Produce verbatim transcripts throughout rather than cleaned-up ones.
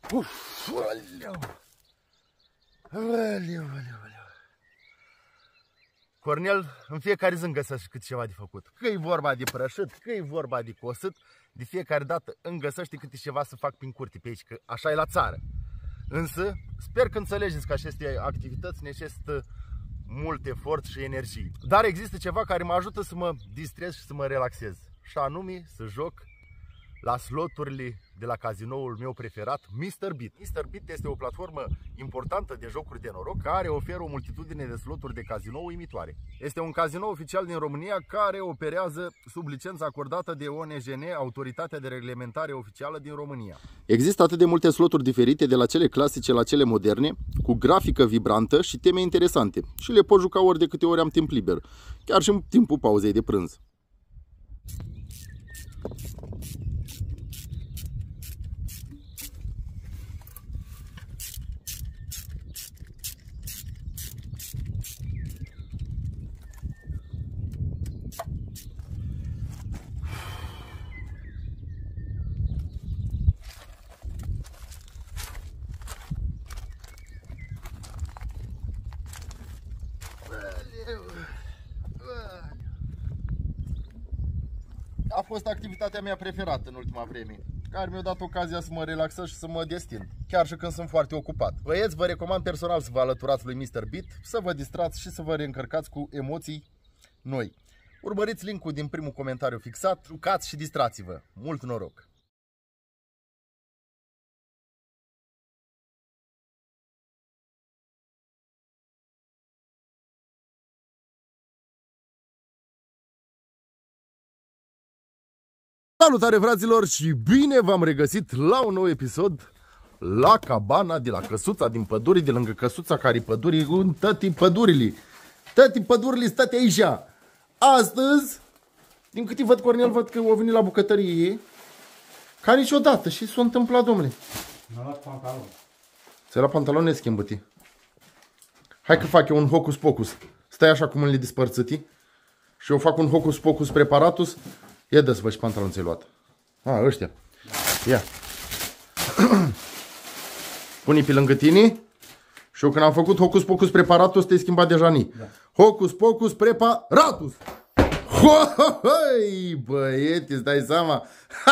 Uf, aleu. Aleu, aleu, aleu. Cornel, în fiecare zi îmi găsește câte ceva de făcut. Că e vorba de prășit, că e vorba de cosut, de fiecare dată îmi găsește câte ceva să fac prin curte pe aici, că așa e la țară. Însă, sper că înțelegeți că aceste activități necesită mult efort și energie. Dar există ceva care mă ajută să mă distrez și să mă relaxez. Și anume să joc la sloturile de la cazinoul meu preferat, mister Beat. mister Beat este o platformă importantă de jocuri de noroc care oferă o multitudine de sloturi de cazinou uimitoare. Este un cazinou oficial din România care operează sub licența acordată de O N G N, Autoritatea de Reglementare Oficială din România. Există atât de multe sloturi diferite, de la cele clasice la cele moderne, cu grafică vibrantă și teme interesante. Și le pot juca ori de câte ori am timp liber, chiar și în timpul pauzei de prânz. A fost activitatea mea preferată în ultima vreme, care mi-a dat ocazia să mă relaxez și să mă destind, chiar și când sunt foarte ocupat. Băieți, vă recomand personal să vă alăturați lui mister Beat, să vă distrați și să vă reîncărcați cu emoții noi. Urmăriți linkul din primul comentariu fixat, jucați și distrați-vă. Mult noroc! Salutare, fraților, și bine v-am regăsit la un nou episod la cabana de la căsuța din păduri, de lângă căsuța care pădurii, în tăti pădurile. Tăti pădurile state aici. Astăzi, din câte văd, Cornel, văd că au venit la bucătărie ca niciodată. Și s-a întâmplat, domnule? Mi-a luat pantalon. Ți-ai luat pantaloni schimbă-te. Hai că fac eu un hocus pocus. Stai așa cu mâinile dispărțite și eu fac un hocus pocus preparatus. Ia dă să văd și pantaloni ți-ai luat. A, ăștia. Ia. Pune-i pe lângă tine. Și eu când am făcut hocus pocus preparatus, te-ai schimbat deja ni. Da. Hocus pocus preparatus. Hoi, băiete, îți dai seama?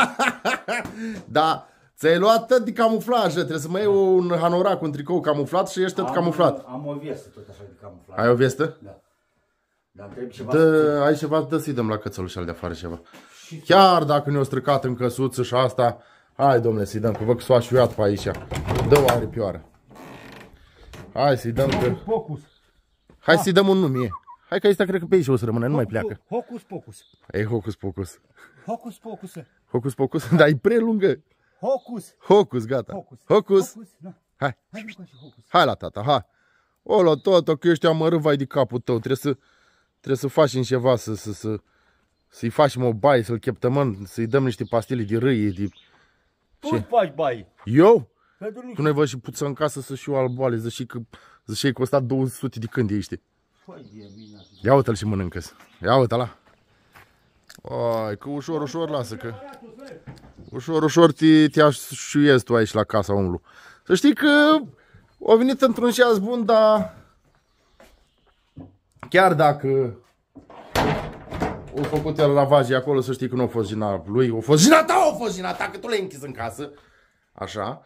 Da, ți-ai luat tot de camuflaj. Trebuie să mai iei un hanorac, un tricou camuflat și ești tot camuflat. Am o vestă tot așa de camuflat. Ai o vestă? Da. Dar trebuie ceva. Dă, ai ceva, dă să-i dăm la cățelul și al de afară ceva. Chiar dacă ne-o stricat în căsuță și asta, hai, domnule, să-i dăm, că văd că s-o așuiat pe aici. Dă o aripioară. Hai să-i dăm că... Pocus. Hai să-i dăm un nume. Hai că ăsta cred că pe aici o să rămână, nu mai pleacă. Hocus pocus. Ei, hocus pocus. Hocus pocus. Hocus pocus? Dar e prelungă. Hocus. Hocus, gata. Hocus. Hocus. Da. Hai. Hai, jucăm și hocus. Hai la tata, hai. O, la tata, că ești amărât, vai de capul tău. Trebuie să, trebuie să faci ceva, să, să, să, să-i facem o baie, să-l cheptămân, să-i dăm niște pastile de râie. De... Tu îți faci baie. Eu? Tu nu-i văd și puță în casă să și eu alboale, zici că zici că costat două sute de când ești. Ia uite-l și mănâncă-s. Ia uite-l la. Ai, că ușor, ușor lasă că. Ușor, ușor te, te așuiezi tu aici la casa omului. Să știi că a venit într-un ceas bun, dar chiar dacă a făcut el lavajii acolo, să știi că nu a fost vina lui, a fost vina ta, a fost vina ta, că tu l-ai închis în casă. Așa.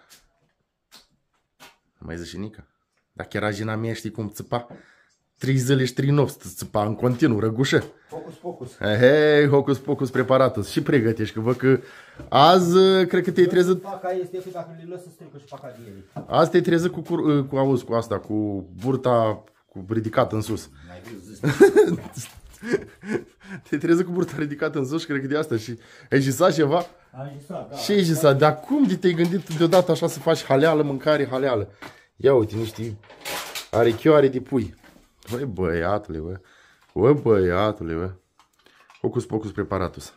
Mai zici și Nica? Dacă era vina mea, știi cum țipa? Trei zile și trei nopți țipa în continuu, răgușă. Hocus pocus. Hei, hocus pocus preparatus. Și pregătești, că văd că azi, cred că te-ai trezit... Paca este că dacă le lăsă strică și paca de ele. Azi te-ai trezit cu, cu, cu, auzi, cu asta, cu burta cu ridicată în sus. Te-ai trezit cu burta ridicată în sus și cred că de asta. Și ai jisat ceva? Am jisat, da. Și ai jisat? Dar cum de te-ai gândit deodată așa să faci haleală, mâncare haleală? Ia uite, niște arechioare de pui. Băi, băiatule, bă. Bă, băiatule, bă. Hocus pocus preparatus.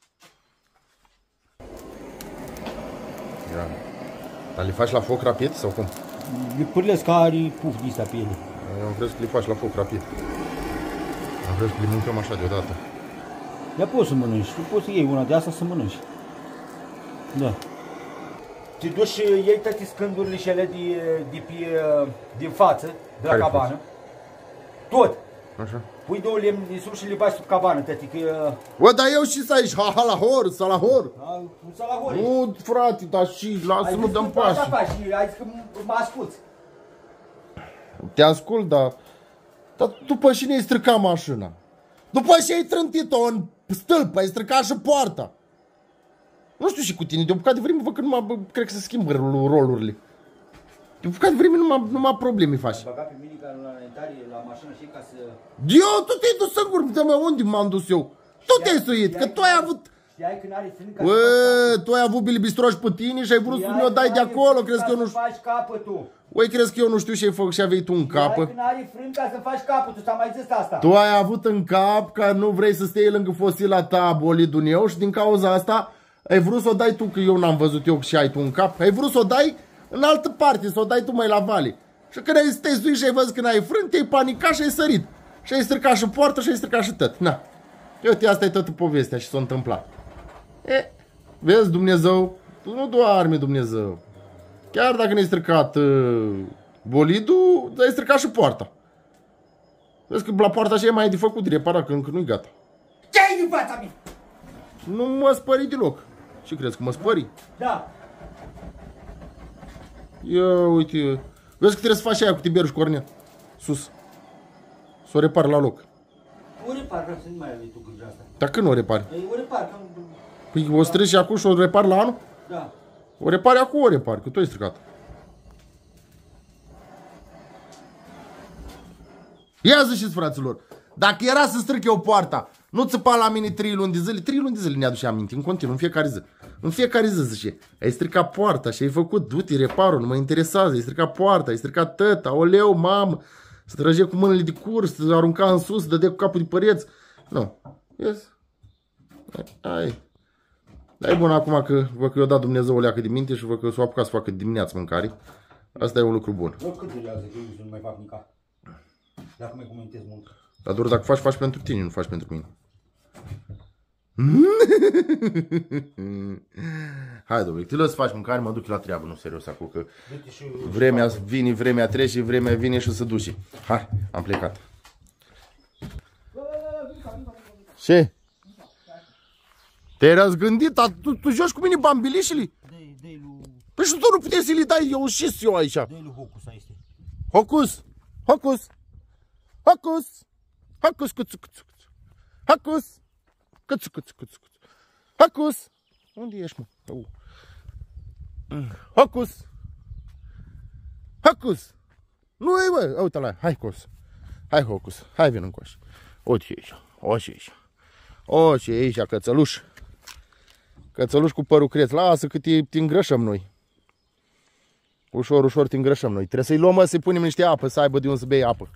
Ia. Dar le faci la foc rapid sau cum? Le pârlesc ca are puf de pe ele. Eu vreau să le faci la foc rapid. Eu vreau să le mâncăm așa deodată. Dar poți să mănânci. Tu poți să iei una de asta să mănânci. Da. te duci și iei toate scândurile și ele din, din, din față, de la Care cabană. Tot. Așa. Pui două lemni din sus și le bagi sub cabană, tăti, că... Bă, dar eu și să aici, ha, ha, la hor, sa la hor. Nu s-a la hori. Nu, frate, dar și, lasă-mă, dăm pași. Așa faci, ai zis că mă asculți. Te ascult, dar... Dar după și ne-ai stricat mașina. După și ai trântit-o în stâlp, ai stricat și poarta. Nu știu și cu tine, de o bucată de vreme văd că numai, bă, cred că se schimbă rolurile. De o bucată de vreme numai, numai probleme faci. Ai băgat pe mine ca la înaintare, la mașină și ca să... Eu, tu te-ai dus singur, mă, unde m-am dus eu? Tu te-ai suit, că tu ai avut... Știai când are frânca... Bă, tu ai avut bilibistroși pe tine și ai vrut să mi-o dai de acolo, crezi că eu nu știu... faci capătul. Oi, crezi că eu nu știu ce ai făcut și aveai tu în cap? Știai când are frânca să faci capătul, ți-am mai zis asta. Tu ai avut în cap că nu vrei să stai lângă fosila ta, bolidul eu, și din cauza asta ai vrut să o dai tu, că eu n-am văzut eu și ai tu în cap, ai vrut să o dai în altă parte, să o dai tu mai la vale. Și când ai stai sui și ai văzut că n-ai frânt, te-ai panicat și ai sărit. Și ai stricat și poartă și ai stricat și tot. Na. Uite, asta e toată povestea și s-a întâmplat. E, vezi, Dumnezeu, tu nu doarme, Dumnezeu. Chiar dacă ne-ai stricat uh, bolidul, ai stricat și poarta. Vezi că la poarta așa e mai de făcut, de reparat, că încă nu-i gata. Ce ai din fața mea? Nu mă spări deloc. Ce crezi, că mă spări? Da. Ia uite, vezi că trebuie să faci aia cu tiberul și cornet. Sus. Să o repar la loc. O repar, vreau să nu mai ai tu gândea asta. Dar când o repari? Ei, o repar, că... Păi o strângi acum și o repar la anul? Da. O repari acum, o repari, că tu ai stricat. Ia ziceți, fraților, dacă era să stric eu poarta, nu țăpa la mine trei luni de zile, trei luni de zile ne aduce aminte, în continuu, în fiecare zi. În fiecare zi zice, ai stricat poarta și ai făcut, du-te, reparul, nu mă interesează, ai stricat poarta, ai stricat tăta, oleu, mamă, se trăgea cu mâinile de curs, se arunca în sus, dădea cu capul de păreți. Nu, yes. Ai. Dar e bun acum că văd că i-a dat Dumnezeu o leacă de minte și văd că s-o apucat să facă dimineață mâncare. Asta e un lucru bun. Eu cât durează că eu nu mai fac mica? Dacă mai comentez mult. Dar doar dacă faci, faci pentru tine, nu faci pentru mine. Hai, domnule, te lăs să faci mâncare, mă duc la treabă, nu serios acum, că vremea vine, vremea trece, vremea vine și se duce. Hai, am plecat. Ce? Te-ai răzgândit? Tu, tu joci cu mine bambilișile? Păi și tu nu puteai să-i dai eu și eu aici. Dă-i lui Hocus, aici. Hocus! Hocus! Hocus! Hocus, cuțu, cuțu, cuțu. Hocus! Cuțu, cuțu, cuțu, cuțu. Hocus! Unde ești, mă? Uh. Hocus! Hocus! Nu e, bă! Uite la, hai, Hocus! Hai, Hocus! Hai, vin încoace! Uite aici, uite aici. Uite aici, cățăluș! Cățăluș cu părul creț. Lasă că te, te îngrășăm noi. Ușor, ușor te îngrășăm noi. Trebuie să-i luăm, mă, să-i punem niște apă, să aibă de unde să bei apă.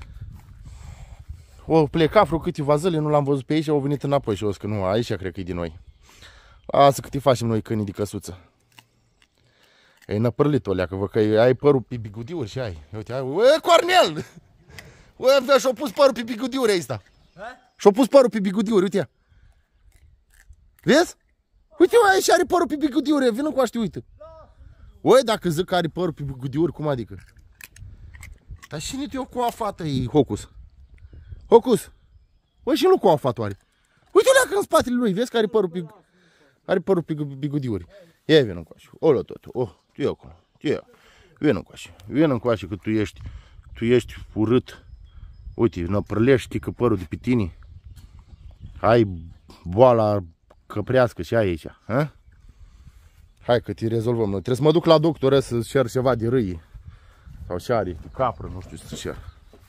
O pleca vreo câteva zile, nu l-am văzut pe aici, au venit înapoi și o zis că nu, aici cred că e din noi. Lasă că te facem noi câinii de căsuță. E năpărlit o leacă, vă că ai părul pe bigudiuri și ai. Uite, ai, ue, Cornel! Ue, și-a pus părul pe bigudiuri ăsta. Și-a pus părul pe bigudiuri, uite. Vezi? Uite, aici are părul pe bigudiuri, vină cu aști, uite. Oi, dacă zic că are părul pe bigudiuri, cum adică? Dar și nu te-o cu a fată, e Hocus. Hocus! Oi, și nu cu a fată are. Uite-o leacă în spatele lui, vezi că are părul pe, are părul pe bigudiuri. Ia, vină cu aști. Olo tot. Oh, tu e acolo. Tu e. Vină cu aști. Vină cu aști că tu ești, tu ești urât. Uite, năprălești că părul de pe tine. Ai boala căprească și ai aici, ha? Hai că te rezolvăm noi. Trebuie să mă duc la doctor să cer ceva de râie. Sau ce are, de capră, nu știu să cer.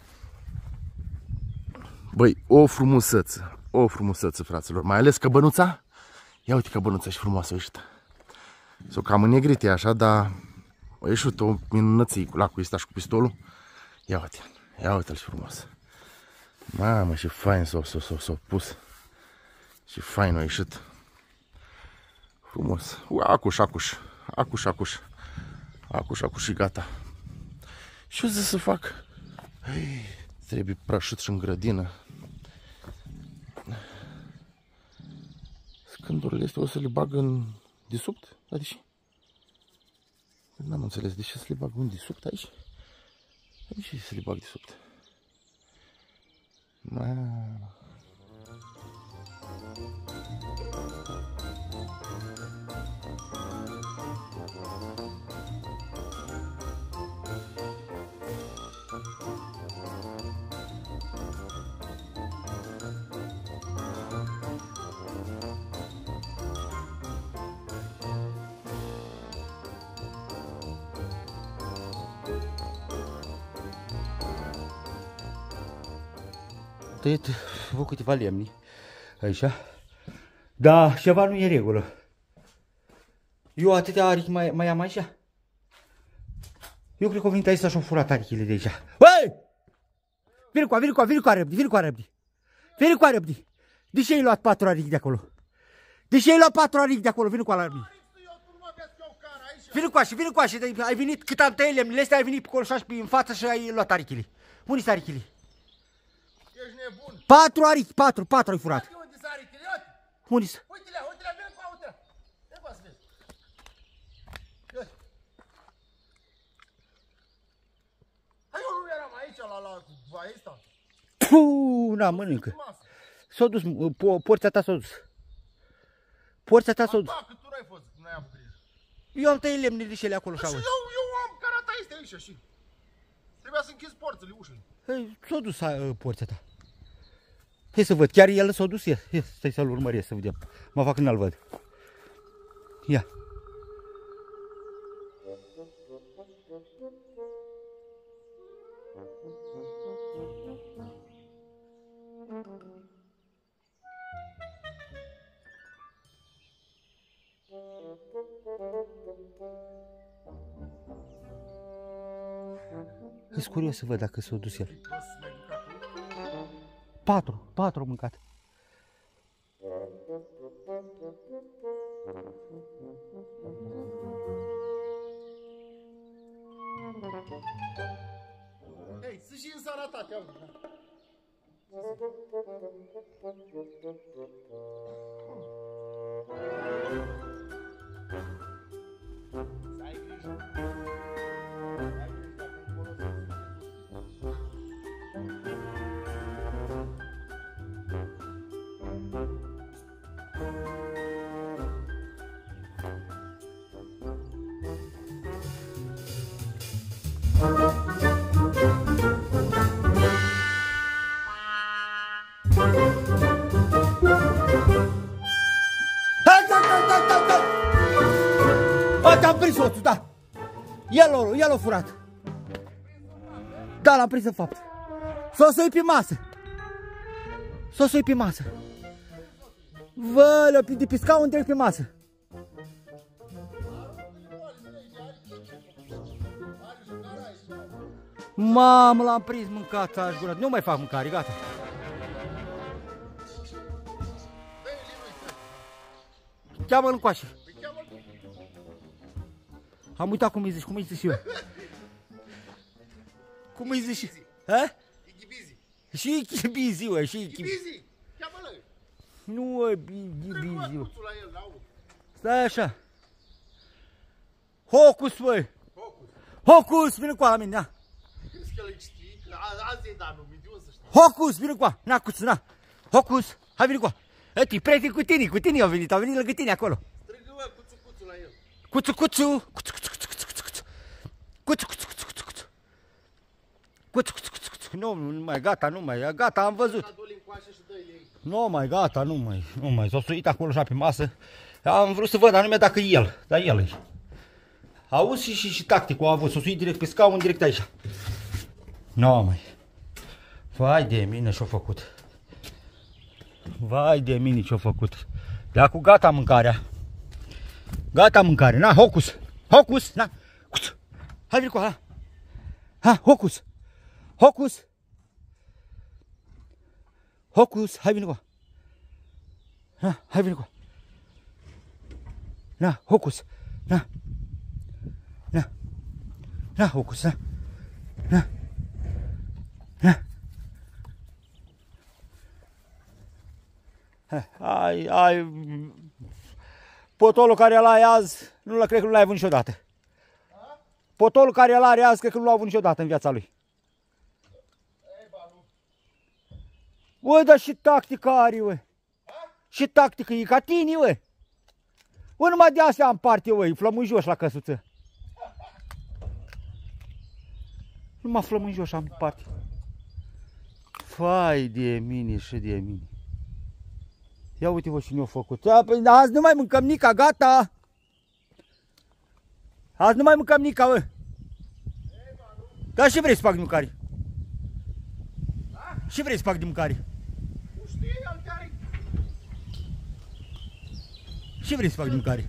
Băi, o frumusețe, o frumusețe, fraților. Mai ales căbănuța. Ia uite căbănuța și frumoasă ăștia. S-o cam înegrite așa, dar o ieșit o minunăție cu lacul ăsta și cu pistolul. Ia uite, ia uite-l și frumos. Mamă, ce fain s-o s-o pus. Ce fain a ieșit. Frumos. Acuș, acuș. Acuș, acuș. Acuș, acuș și gata. Ce-o zis să fac? Ei, trebuie prășit și în grădină. Scândurile astea o să le bag în desubt? Adică? N-am înțeles, de ce să le bag un disubt aici? De ce să le bag disubt? Mamă. Tăiet vă câteva lemni aici, dar ceva nu e regulă. Eu atâtea arichi mai, mai am aici. Eu cred că au venit aici și-au furat arichile de aici. Băi! Vine cu a, vine cu a, vine cu a răbdi, vine cu a răbdi. Vine cu a răbdi. De ce ai luat patru arichi de acolo? De ce ai luat patru arichi de acolo? Vine cu a răbdi. Vine cu a și, vine cu a și, ai venit cât am tăiat lemnile astea, ai venit pe acolo și în față și ai luat arichile. Unde sunt arichile? Ești nebun. Patru arichi, patru, patru ai furat. Unde sunt arichile? Unde sunt? Uite-le, uite-le, vine cu a, uite-le. Vine cu a să vezi. Hai, eu nu eram aici la la ăsta. Puuu, na, mănâncă. S-a dus, porția ta s-a dus. Porția ta s-a dus. Da, că tu n-ai fost, n-ai avut grijă. Eu am tăiat lemnele și ele acolo și eu, eu am carataiste aici și trebuia să închizi porțile, ușile. S-a dus porția ta. Hai să văd, chiar el s-a dus? Ia, stai să-l urmăresc să vedem. Mă fac când-l văd. Ia. Ești curios să văd dacă s-a dus el. Patru, patru au mâncat. Hei, să și în sănătate, auzi. Să ai grijă. Am prins soțul, da. El l-a furat. Da, l-am prins în fapt. S-o să-i pe masă. S-o să-i pe masă. Vă, de pe scaun direct pe masă. Mamă, l-am prins mâncat, aș gurat. Nu mai fac mâncare, gata. Cheamă-l încoace. Am uitat cum îi zici, cum îi zici eu. Cum îi zici? Ha? Ghibizi. Și Ghibizi, ue, și Ghibizi. Cheamă-l. Nu, e Ghibizi. Cuțul la el, n-au. Stai așa. Hocus, băi. Hocus. Hocus, vine cu a la mine, na. Crezi că el știi? Azi e danul, milion să știi. Hocus, vine cu a. Na, cuțu, na. Hocus, hai vine cu a. Ăti, prieteni cu tine, cu tine au venit, au venit lângă tine acolo. Strigă, mă, cuțu, cuțu la el. Cuțu, cuțu, cuțu, cuțu, cuțu, cuțu, cuțu. Cuțu, cuțu, cuțu, cuțu, cuțu. Cuțu, cuțu, cuțu, cuțu. Nu, nu mai, gata, nu mai, gata, am văzut. Nu mai, gata, nu mai, nu mai. S-a suit acolo așa pe masă. Am vrut să văd anume dacă e el, dar el e. Auzi și, și, și tacticul a avut, s-a suit direct pe scaun, direct aici. Nu mai. Vai de mine ce-a făcut. Vai de mine ce-a făcut. De acum gata mâncarea. Gata mâncare, na, Hocus. Hocus, na. Cuț. Hai vine cu ala. Ha, Hocus. Hocus. Hocus, hai vine cu ala. Na, hai vine cu ala. Na, Hocus. Na. Na. Na, Hocus, na. Na. Na. Ai, ai, potolul care l-ai azi, nu l cred că nu l-ai avut niciodată. Potolul care el are azi, cred că nu l-a avut niciodată în viața lui. Ui, dar și tactică are, ui. Și tactică, e ca tine, ui. Ui, numai de astea am parte, ui, flămânjoși la căsuță. Numai flămânjoși am parte. Fai de mine și de mine. Ia uite-vă și ne-au făcut. Azi nu mai mâncăm nica, gata. Azi nu mai mâncăm nica, bă. Dar și vrei să fac de mâncare? Și vrei să fac de mâncare? Și vrei să fac de mâncare?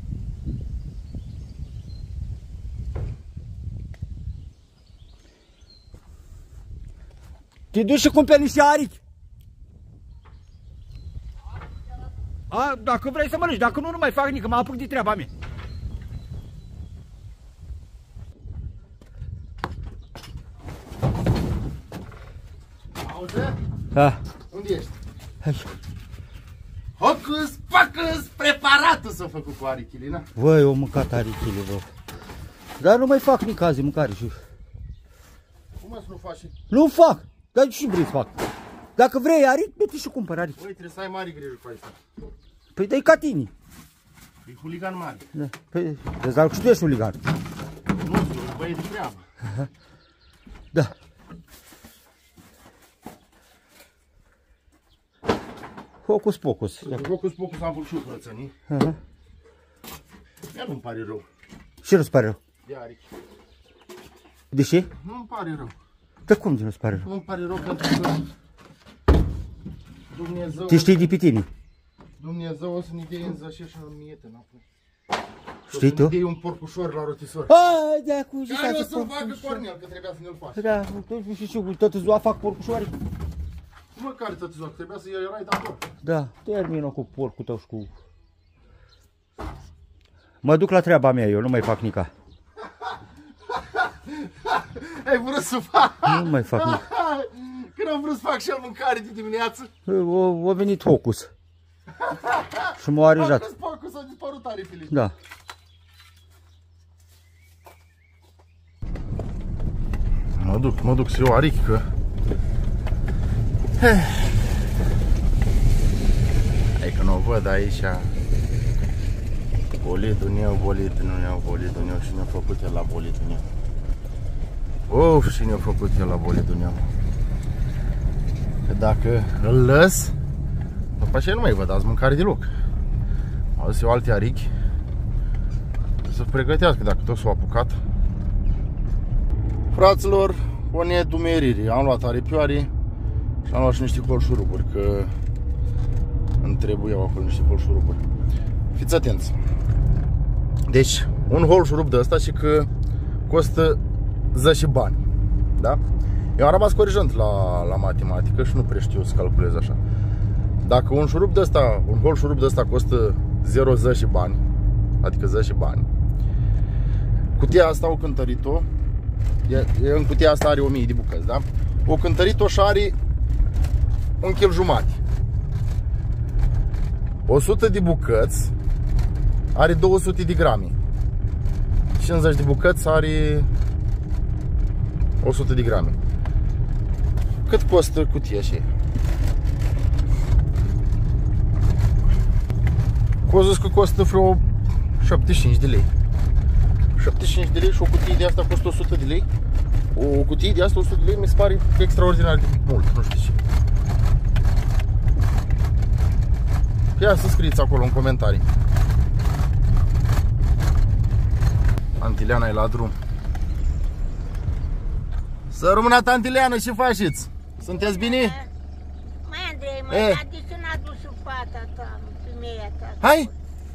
Te duci și cumperi niște arici? A, dacă vrei să mănânci, dacă nu, nu mai fac nici, că mă apuc de treaba mea. Auzi? Da. Unde ești? Aici. Hocus pocus, preparatul s-a făcut cu arichile, na? Băi, eu mâncat arichile, bă. Dar nu mai fac nici azi mâncare și... Cum să nu faci? Nu fac, dar și vrei să fac. Dacă vrei arici, du-te și cumpăr arici. Băi, trebuie să ai mare grijă cu asta. Păi dă-i ca tine. E huligan mare. Da. Păi, deci dar și tu ești huligan. Nu, băi, de treabă. Da. Hocus pocus. Hocus pocus am făcut și eu curățănii. Aha. Ia nu-mi pare rău. Ce nu-ți pare rău? De arici. De ce? Nu-mi pare rău. De cum de nu-ți pare rău? Nu-mi pare rău pentru că Dumnezeu... Te știi de pe tine. Dumnezeu o să ne dea în zășe și în miete înapoi. Știi tu? O să ne dea un porcușor la rotisor. Hai, de acum și Care o să-l facă Cornel, că trebuia să ne-l faci. Da, tu și știu, toată ziua fac porcușoare. Măcar toată ziua, trebuia să iei erai de acolo. Da, termină cu porcul tău și cu... Mă duc la treaba mea, eu nu mai fac nica. Ai vrut să fac? Nu mai fac nica. Când am vrut să fac și el mâncare de dimineață. O, a venit Hocus. Și m-a arijat. Am crezut că s-au dispărut aripile. Da. Mă duc, mă duc să iau arichi, că... Hai că nu o văd aici. Bolidul meu, bolidul meu, bolidul meu. Și ne-a făcut el la bolidul meu. Uf, și ne-a făcut el la bolidul meu. Că dacă îl lăs, după aceea nu mai văd azi mâncare deloc. Au zis eu alte arichi să pregătească dacă tot s-au apucat. Fraților, o nedumerire. Am luat aripioare și am luat și niște colșuruburi, că îmi trebuiau acolo niște colșuruburi. Fiți atenți. Deci, un colșurub de ăsta și că costă zece bani. Da? Eu am rămas corijant la, la matematică și nu prea știu să calculez așa. Dacă un șurub de ăsta, un hol șurub de ăsta costă zero zece bani, adică zece bani, cutia asta o cântărit-o, în cutia asta are o mie de bucăți, da? O cântărit-o și are un kil jumate. o sută de bucăți are două sute de grame. cincizeci de bucăți are o sută de grame. Cât costă cutia așa? Cu zis că costă vreo șaptezeci și cinci de lei. șaptezeci și cinci de lei și o cutie de asta costă o sută de lei. O cutie de asta o sută de lei mi se pare extraordinar de mult, nu știu ce. Ia să scrieți acolo în comentarii. Tantileana e la drum. Să rămână Tantileana, ce faceți? Sunteți bine? Mai Andrei, mă, dar de ce n-a dus fata ta, femeia ta? Hai!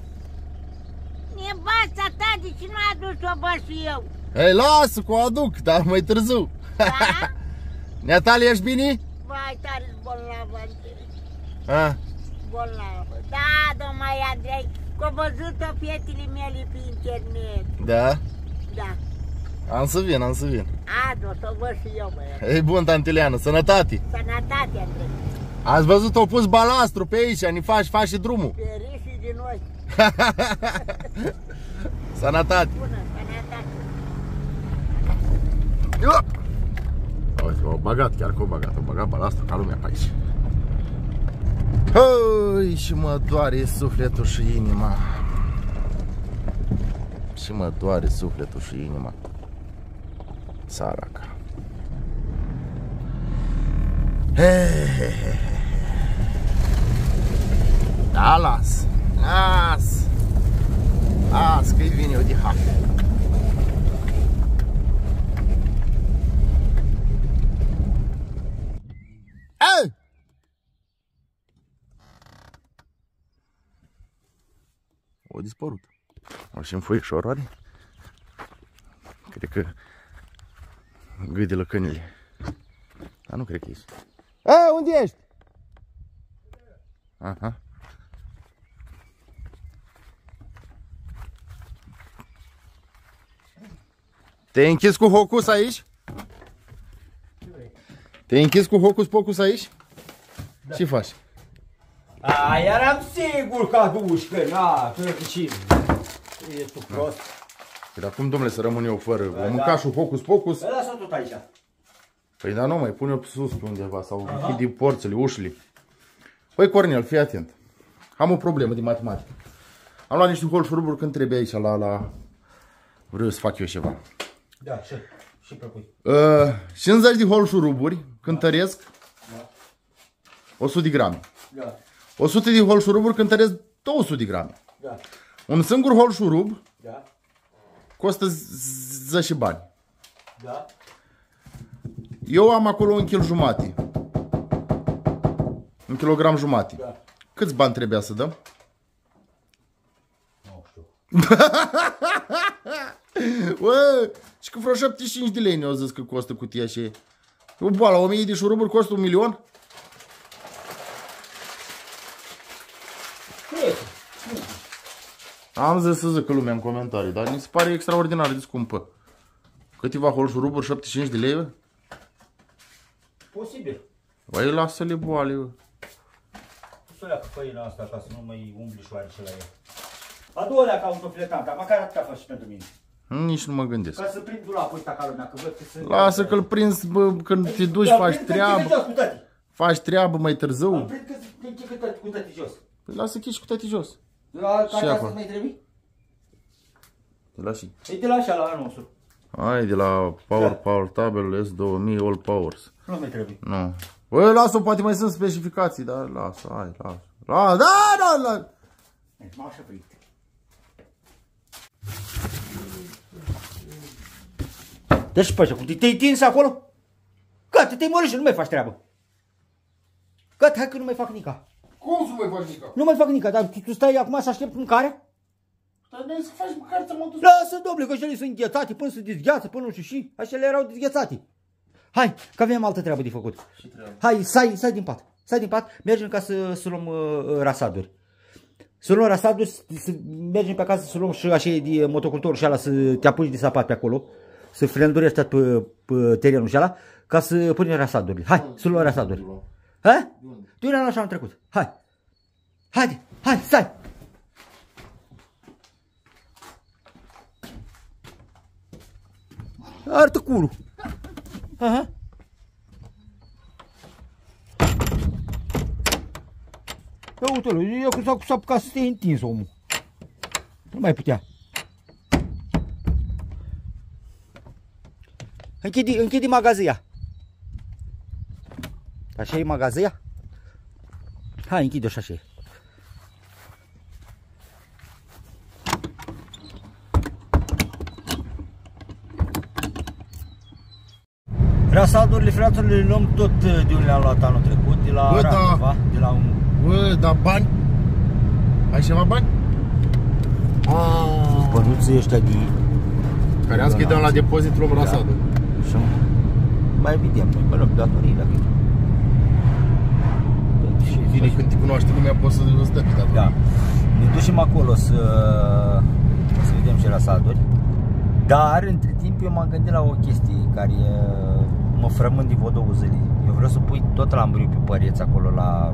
Nevasta ta, de ce n-a adus-o, bă, și eu? Ei, lasă, că o aduc, dar mai târziu. Da? Neatalia, ești bine? Vai, tare-s bolnavă, Andrei. A? Bolnavă. Da, domnule Andrei, că-o văzut-o fetele mele pe internet. Da? Da. Am să vin, am să vin. Adu, să văd și eu, bă. Ei, bun, Tantileana, sănătate. Sănătate, Andrei. Ați văzut, au pus balastru pe aici, ne faci, faci și drumul. Ferișii de noi. Sănătate. Bună, sănătate. Uite, o bagat, chiar că o bagat, o bagat balastul ca lumea pe aici. Hăi, și mă doare sufletul și inima. Și mă doare sufletul și inima. Săraca. Da, las. Las. Las, că-i vine odiha. Ei! O dispărut. O și în foișoroare. Cred că gâi la câinele. Dar nu cred că ești. A, unde ești? Aha. Te-ai închis cu hocus aici? Te-ai închis cu hocus pocus aici? Da. Ce faci? A, eram sigur că aduci, că na, cred că și... Ești tu prost. Păi dar cum, domnule, să rămân eu fără? Da, o mânca și hocus pocus? Păi lasă tot aici. Păi da, nu, mai pune-o sus pe undeva sau închide porțile, ușile. Păi Cornel, fii atent. Am o problemă de matematică. Am luat niște holșuruburi când trebuie aici la... la... Vreau să fac eu ceva. Da, ce? Și propui? Uh, cincizeci de holșuruburi cântăresc da. o sută de grame. Da. o sută de holșuruburi cântăresc două sute de grame. Da. Un singur holșurub da. costă zece bani. Da. Eu am acolo un kil jumate. Un kilogram jumate. Da. Câți bani trebuia să dăm? Nu știu. Bă, și că vreo șaptezeci și cinci de lei ne-au zis că costă cutia și... O boală, o mie de șuruburi costă un milion? Am zis să zică lumea în comentarii, dar mi se pare extraordinar de scumpă. Câteva holșuruburi, șaptezeci și cinci de lei, bă? Posibil. Băi, lasă-le boale, bă. Să leacă făina asta ca să nu mai umbli șoarece la ea. Adu-o leacă autofiletant, dar măcar atâta faci și pentru mine. Nici nu mă gândesc. Ca să prind dulapul ăsta ca lumea, că văd că sunt... Lasă că-l prinzi, bă, când te duci, faci treabă. Faci treabă mai târziu. Îl prind că cu tăti jos. Păi lasă chici cu tăti jos. La care astăzi mai trebuie? De la și? E de la așa, la nostru. Hai, de la Power Power Tabel S două mii All Powers. Nu mai trebuie. Nu. Băi, lasă, poate mai sunt specificații, dar lasă, hai, lasă. La, da, da, da. M-a așa prind. Deci, pe așa, cum te-ai tins acolo? Gata, te-ai murit și nu mai faci treabă. Gata, hai că nu mai fac nica. Cum să mai faci nica? Nu mai fac nica, dar tu stai acum să aștept mâncarea? Dar nu să faci mâncare, ți-am adus. Lasă, domnule, că așa sunt înghețate până se dezgheață, până nu știu și. Așa le erau dezghețate. Hai, că avem altă treabă de făcut. Hai, stai, stai din pat. Stai din pat, mergem ca să, să luăm uh, rasaduri. Să luăm rasaduri, să mergem pe acasă să luăm și așa de motocultor și ala să te apuci de sapat pe acolo. Să frendurești pe, pe terenul și ala, ca să punem rasadurile. Hai, să luăm rasaduri. Ha? De unde am așa am trecut? Hai. Haide, hai, stai. Arată culul. Aha. Ia uite-l, eu cu s-a apucat să te întins omul. Nu mai putea. Închide, închide magazia. Așa e magazia? Hai, închide-o și așa e. Rasadurile, fraților, le luăm tot de unde le-am luat anul trecut, de la Bă, Racova, da. de la un... Bă, dar bani? Ai ceva bani? Bănuții ăștia de... Care am scris la depozit, luăm da. rasadă. Și mai evident, noi bănăm datorii dacă e. Bine, când te cunoaște lumea, poți să îți dă pe datorii. Da. Ne ducem acolo să, să vedem și rasaduri. Dar, între timp, eu m-am gândit la o chestie care mă frământ de vă două zile. Eu vreau să pui tot lamburiu pe păreți acolo la...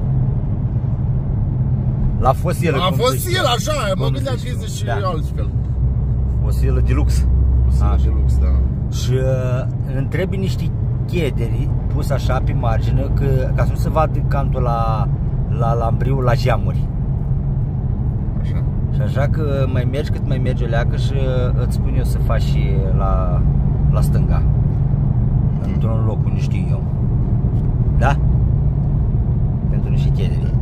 La fosilă. La fosilă, așa, mă gândeam că și da. altfel. Fosilă de lux. Fosilă de lux, da. Și uh, îmi trebuie niște chederi pus așa pe margine, că, ca să nu se vadă cantul la, la lambriu, la geamuri. Așa. Și așa că mai mergi cât mai mergi o leacă și îți spun eu să faci și la, la stânga. Mm. Într-un loc unde știu eu. Da? Pentru niște chederi.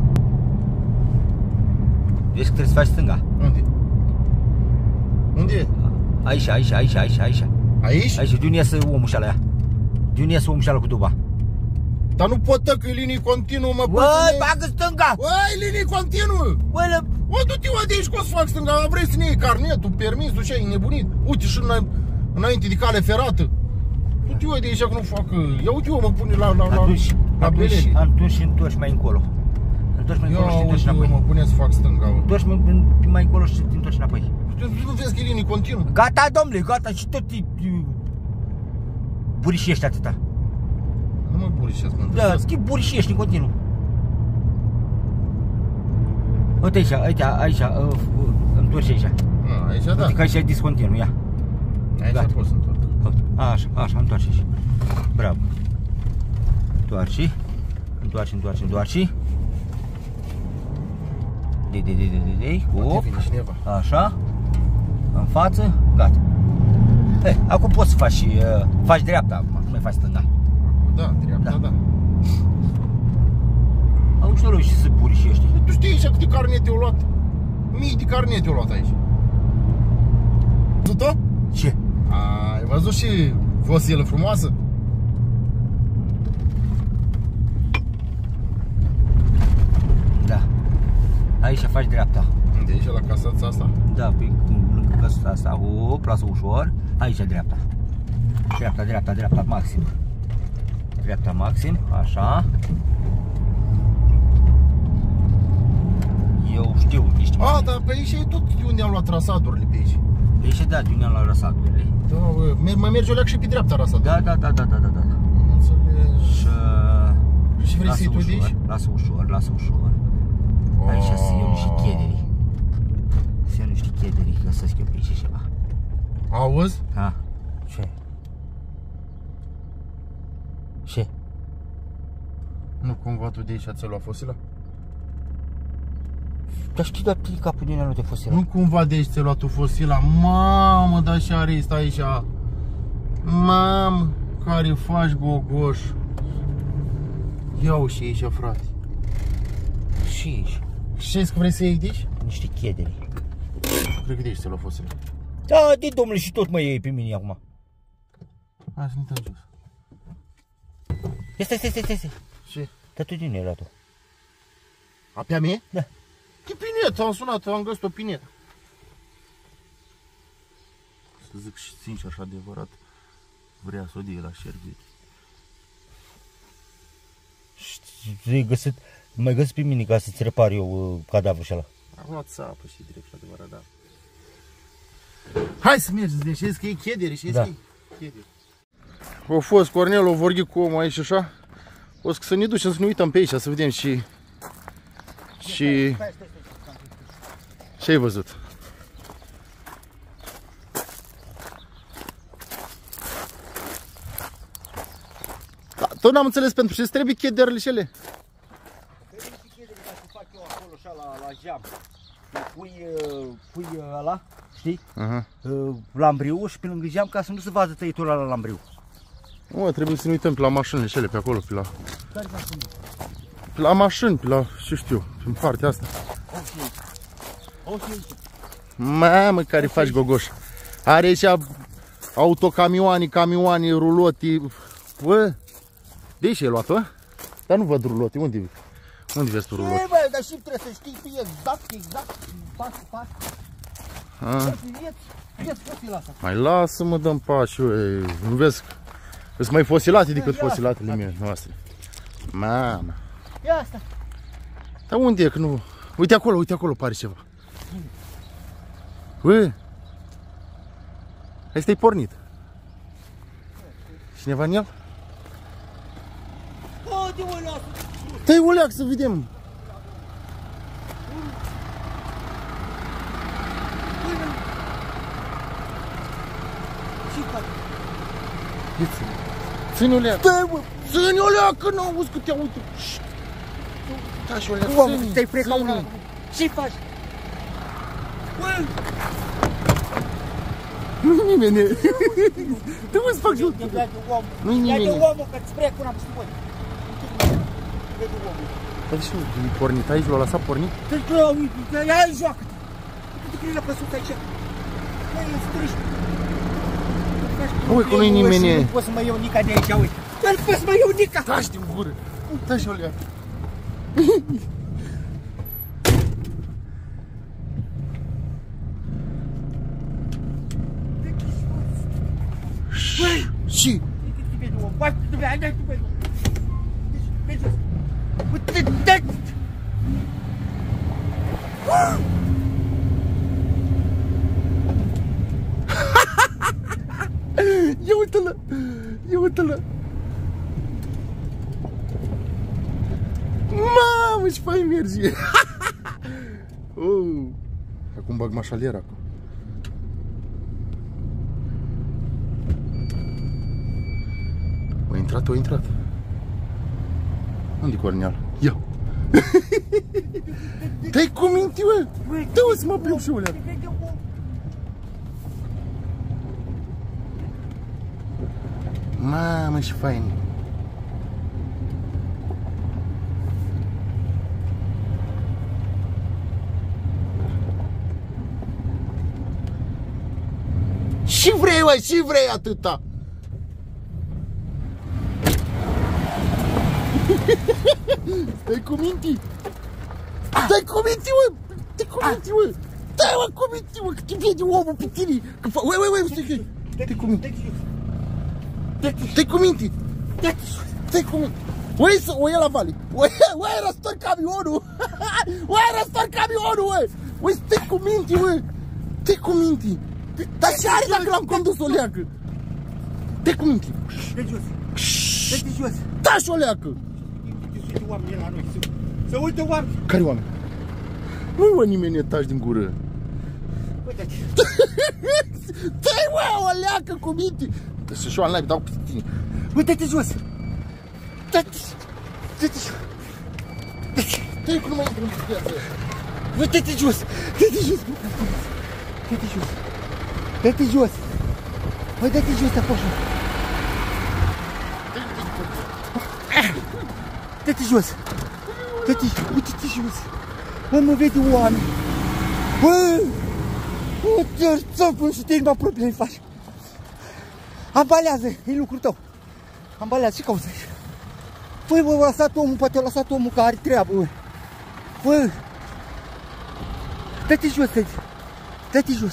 Vezi că trebuie să faci stânga. Unde? Unde e? Aici, aici, aici, aici, aici. Aici? Aici, de unde iasă omul și ala ea? De unde iasă omul și ala cu duba? Dar nu pot că e linii continuu, mă. Băi, bagă stânga! Băi, linii continuu! Băi, le... Bă, du-te o de aici că o să fac stânga, vrei să ne iei carnetul, permisul și ai nebunit? Uite și în, înainte de cale ferată. Du-te o de aici că nu fac, ia uite eu mă pune la, la, la, Atunci, la atunci, beleni. atunci întorci mai încolo. Întorci mai încolo și te întorci Ia uite eu înapoi. mă pune să fac stânga, bă. Întorci mai, mai încolo și te întorci înapoi. Nu vezi că e linii continuu? Gata, domnule, gata, și tot e... Burișești atâta. Nu mă burișesc, mă Da, schimb burișești în continuu. Uite aici, aici, aici, uh, întorci aici. A, aici da. Uite că aici e discontinuu, ia. Aici Gata. pot să întorc. Așa, așa, întoarce aici. Bravo. Întoarce, întoarce, întoarce, întoarce. De, de, de, de, de, de, Poate op. vine cineva. Așa. În față, gata. He, acum poți să faci, uh, faci dreapta acum, nu mai faci stânga. Da, dreapta, Da. da. Auzi, nu și să burișești. Tu știi aici câte carnete au luat? Mii de carnete au luat aici. Văzut-o? Ce? Ai văzut și fosilă frumoasă? Da. Aici faci dreapta. Unde aici la casața asta? Da, pe lângă casa asta, o plasă ușor. Aici dreapta. Dreapta, dreapta, dreapta, maxim. Dreapta maxim, așa. Eu știu niște A, mai. dar pe aici e tot de unde am luat rasaturile pe aici. Deci da, de unde am luat răsaturile. Da, bă, mai merge o leac și pe dreapta rasat. Da, da, da, da, da, da, da. Am înțeles. Și... Și vrei să-i tu de aici? Lasă ușor, lasă ușor. Aici să iau niște chederi. Să iau niște chederi, că să schiu pe aici ceva. Auzi? Ha? Ce? Ce? Nu cumva tu de aici ți-ai luat fosila? Dar știi, dar pli capul din ăla de fosilă. Nu cumva de aici ți-ai luat tu fosila? Mamă, dar și are ăsta aici. Mamă, care faci gogoș. Ia-o și aici, frate. Și aici. Știți că vrei să iei de aici? Niște chederi. Cred că de aici ți-ai luat fosila. Da, de domnule, și tot mă iei pe mine acum. Hai să ne uităm jos. Ia stai, stai, stai, stai, stai. Ce? Dar tu din el la tu. A pe a mie? Da. Ce pinetă, am sunat, am găsit o pinetă. Să zic și sincer așa adevărat, vrea să o die la șervechi. Și găsit, mai găsit pe mine ca să-ți repar eu uh, cadavrul și ăla. Am luat țapă și direct și adevărat, da. Hai să mergi, deci știți că e chederi, știți Da. că e chederi. O fost Cornel, o vorbit cu omul aici așa. O să ne ducem să ne uităm pe aici, să vedem și... Și... Ce ai văzut? Da, tot n-am înțeles pentru ce îți trebuie chederile și ele. Trebuie niște chederi ca să fac eu acolo așa la, la geam. Pui, uh, pui uh, ăla, știi? Aha. Uh, lambriu și pe lângă geam ca să nu se vadă tăitura la lambriu. Mă, trebuie să ne uităm pe la mașinile și ele pe acolo, pe la... Care mașini? Pe la mașini, pe la, ce știu, în partea asta. O și aici. O și aici. Mamă, care faci gogoș. Are aici autocamioane, camioane, rulote. Bă, de aici ai luat-o? Dar nu văd rulote, unde, unde vezi tu rulote? Ce, bă, dar și trebuie să știi exact, exact, pas cu pas. Ah. Vieți, vieți fosila asta. Mai lasă-mă, dăm pași, ue. Nu vezi? Sunt mai fosilate decât Ia, fosilatele mele noastre. Mamă. Ia asta. Dar unde e că nu... Uite acolo, uite acolo pare ceva. Bă! Ăsta-i pornit. Cineva în el? O, de mă lasă. Dă-i o leac să vedem. Ce faci? Ține-o-lea. Stai, mă! Ține-o-lea, că nu auzi că te auzi. Da, și o lea, ține. Te-ai frecat una. Ce faci? Bă! Nu-i nimeni. Te mă să fac și Nu-i nimeni. Ia de omul, că-ți frec una peste voi. Ia de omul. Dar și nu, e pornit aici, l-a lăsat pornit? Ia, joacă-te. Tu te crezi la păsuț aici. Băi, e striști. Ui, că nu-i nimeni. Nu pot să mă iau Nica de aici, uite. Nu pot să mă iau Nica. Taci din gură. Taci o lea. Băi! Și? Uite-te vede om, uite-te vede, hai, hai, tu vede om. Deci, jos. Uite-te, dă-te! Ia uite-l! Ia uite-l! Mamă, ce fain merge! Oh. Acum bag mașaliera acum. O intrat, o intrat. Unde-i Corneal? Ia! Dă-i cu minti, bă! Dă-o să mă plimb și ulea! Mamă, ce fain! Și vrei, bă, și vrei atâta! Stai cu minti! Stai cu minti, mă! Stai cu minti, mă! Stai, mă, cu minti, mă, că te vede omul pe tine! Ui, ui, ui, stai, stai cu minti! Stai cu minti! Stai cu minti! Ui, o ia la vale! Ui, ui, răstor camionul! Ui, răstor camionul, ui! Ui, stai cu minti, ui! Stai cu minti! Dar ce are dacă l-am condus o leacă? Stai cu minti! Dă-te jos! Dă-te jos! Da și o leacă! Se uită oamenii la noi, se uită oameni! Care oameni? Nu-i mă nimeni ne taci din gură! Uite-te! Dă-i, mă, o leacă cu minti! Să-și o al-naibii, dau pe tine! Uite-te jos! Dă-te! Dă-te jos! Dă-i cu numai intru în viață! Uite-te jos! Dă-te jos! Dă-te jos! Dă-te jos! Băi, dă-te jos, te-a fost! Dă-te jos! Dă-te, uite-te jos! Bă, mă vede oameni! Bă! Uite-te, țăpă și te inima probleme faci! Ambalează, e lucrul tău! Ambalează, ce cauți aici? Băi, bă, a lăsat omul, poate a lăsat omul că are treabă, bă! Bă! Dă-te jos, dă-te! Dă-te jos!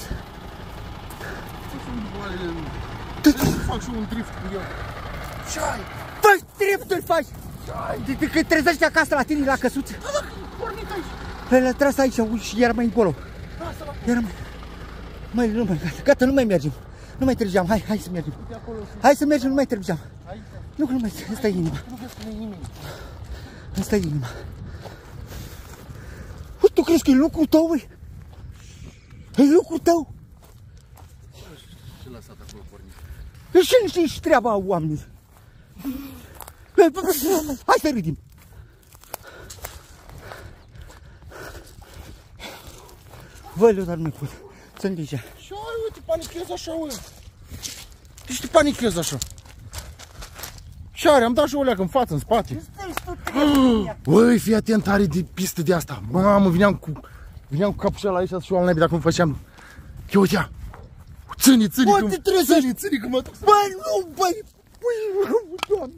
Dă-te! Fac și un drift cu el! Ce-ai? Băi, drifturi faci! De când trezești acasă la tine, la căsuță. Da, da, pornit aici. Păi l-a tras aici, uite, și iar mai încolo. Iar mai... Măi, nu mai, gata, gata, nu mai mergem. Nu mai trăgeam, hai, hai să mergem. Hai să mergem, nu mai trăgeam. Nu, că nu mai, ăsta e inima. Ăsta e inima. Bă, tu crezi că e lucrul tău, băi? E lucrul tău? Ce lăsat acolo pornit? E și nu știi și treaba oamenilor. Hai să râdim! Văi, dar nu-i pot. Să-mi deja. Și ai, uite, panichezi așa, ui. De ce te panichezi așa? Și are, am dat și o leacă în față, în spate. Ui, fii atent, are de pistă de asta. Mamă, vineam cu... Vineam cu capușala aici și o al-naibii dacă nu făceam... Ia uite, ia! Ține, ține, Bă, te trezești! Ține, ține, că mă duc să... Băi, nu, băi! Băi, Doamne!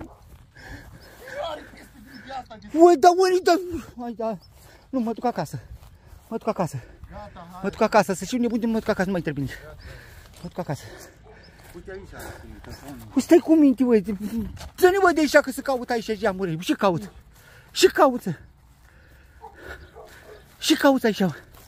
Ui, da, ui, da... Hai, da... Nu, mă duc acasă. Mă duc acasă. Gata, hai. Mă duc acasă, să știu nebun de mă duc acasă, nu mai trebuie nici. Mă duc acasă. Uite aici, Ui, stai cu minte, ui. Să nu mă de aici că să caut aici geamuri. Ce caut? Ce caută? Ce cauți aici?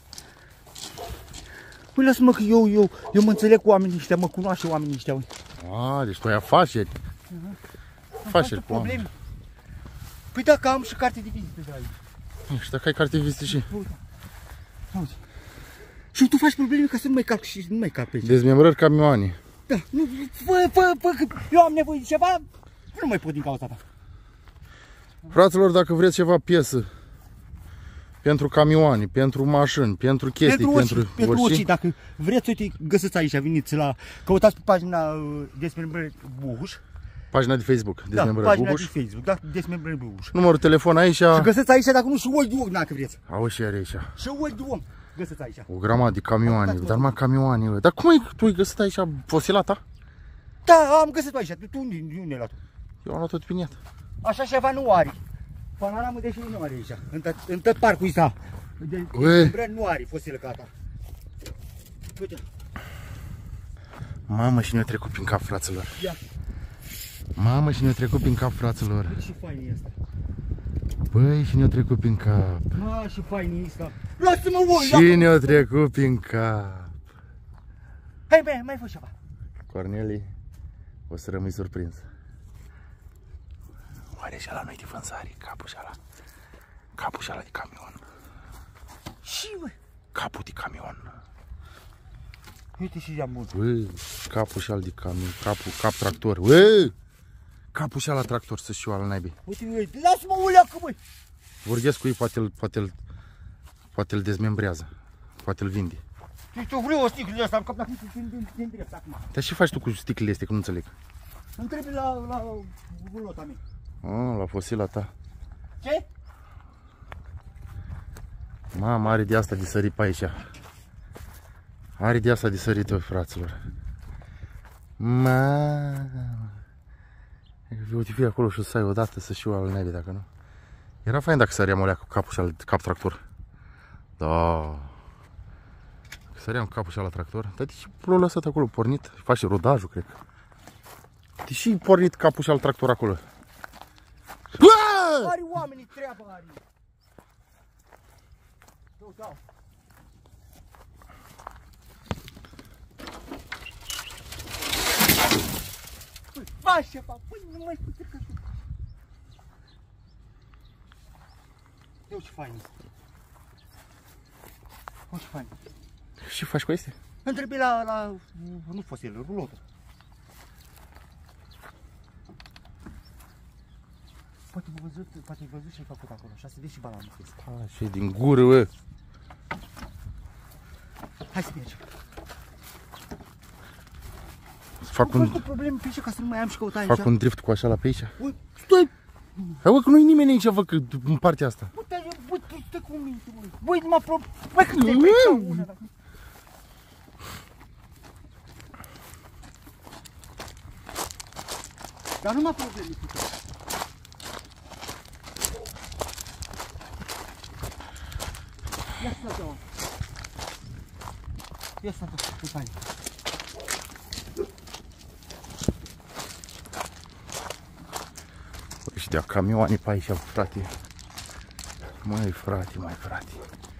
Păi lasă-mă că eu, eu, eu mă înțeleg cu oamenii ăștia, mă cunoaște oamenii ăștia. A, deci tu ai afaceri. Afaceri cu oameni. Păi dacă am și carte de vizită de aici. Și dacă ai carte de vizită și... Auzi. Și tu faci probleme ca să nu mai calc și nu mai calc pe aici. Dezmembrări camioane. Da, nu, fă, fă, fă, că eu am nevoie de ceva, nu mai pot din cauza ta. Fraților, dacă vreți ceva piesă pentru camioane, pentru mașini, pentru chestii, pentru orice, pentru, pentru orice, orice, dacă vreți, uite, găsiți aici, veniți la, căutați pe pagina uh, Desmembrări Buhuș. pagina de Facebook, Da, Desmembrări pagina Buhuș. de Facebook, da, Desmembrări Buhuș. Numărul telefon aici. Și găsiți aici, dacă nu, și oi de om, dacă vreți. Auzi și are aici. Și oi de om, găsiți aici. O grămadă de camioane, dar numai camioane. Bă. Dar cum ai, tu ai găsit aici fosila ta? Da, am găsit aici, tu unde, unde ai luat-o? Eu am luat-o de piniat. Așa ceva nu are. Panoramă deși nu are aici, în, tot, în tot parcul ăsta. De Desmembrări nu are fosilă ca ta. Uite. Mamă, și ne-a trecut prin cap, fraților. Ia. Mamă, și ne-a trecut prin cap, fraților. Uite ce fain e asta. Băi, și ne-a trecut prin cap. Mă, ce fain e asta. Lasă-mă oi, Și ne-a trecut prin cap. Hai, băi, mai fă ceva. Corneli, o să rămâi surprins. Oare și ala nu-i de vânzare? Capul și ala. Capul și ala de camion. Și, bă. Capul de camion. Uite și ia mult. Băi, capul și ala de camion. Capul, cap tractor. Băi! Capul și ala tractor, să și eu ala naibii. Uite, uite, lasă-mă o leacă, băi. Vorbesc cu ei, poate îl poate poate dezmembrează. Poate îl vinde. Deci eu vreau o sticlă de asta, am captat din drept acum. Dar ce faci tu cu sticlele astea, că nu înțeleg? Îmi trebuie la, la rulota mea. Ah, la fosila ta. Ce? Mamă, are de asta de sărit pe aici. Are de asta de sărit, bă, fraților. Mamă. Eu te fii acolo și o să ai odată să și eu al nebe, dacă nu. Era fain dacă săream o lea cu capul și al cap tractor. Da. Săream capul și ala tractor. Dar de ce l-a lăsat acolo pornit? Face rodajul, cred. De ce pornit capul și al tractor acolo? Are oamenii treabă, are. Eu dau. Păi, faci ceva, păi, nu mai putea că tu. Eu ce fain. Eu ce fain. Ce faci cu astea? Îmi trebuie la, la, nu fosilă, rulotă. Poate ai văzut, poate ai văzut ce-ai făcut acolo, așa se dă și balanul. Ah, ce din gură, bă. Hai să mergem. Fac un... un, probleme pe aici ca să nu mai am și căuta aici. fac un drift cu așa la pe aici. Ui, stai! Hai, bă, că nu-i nimeni aici, vă, că în partea asta. Uite, uite, stai cu mine, băi. Băi, numai probleme. Băi, că te-ai băi, una, dacă... Dar numai probleme, putea. Ia să dau. Ia să dau, e fain. Și de camioane pe aici, frate. Măi, frate, mai frate.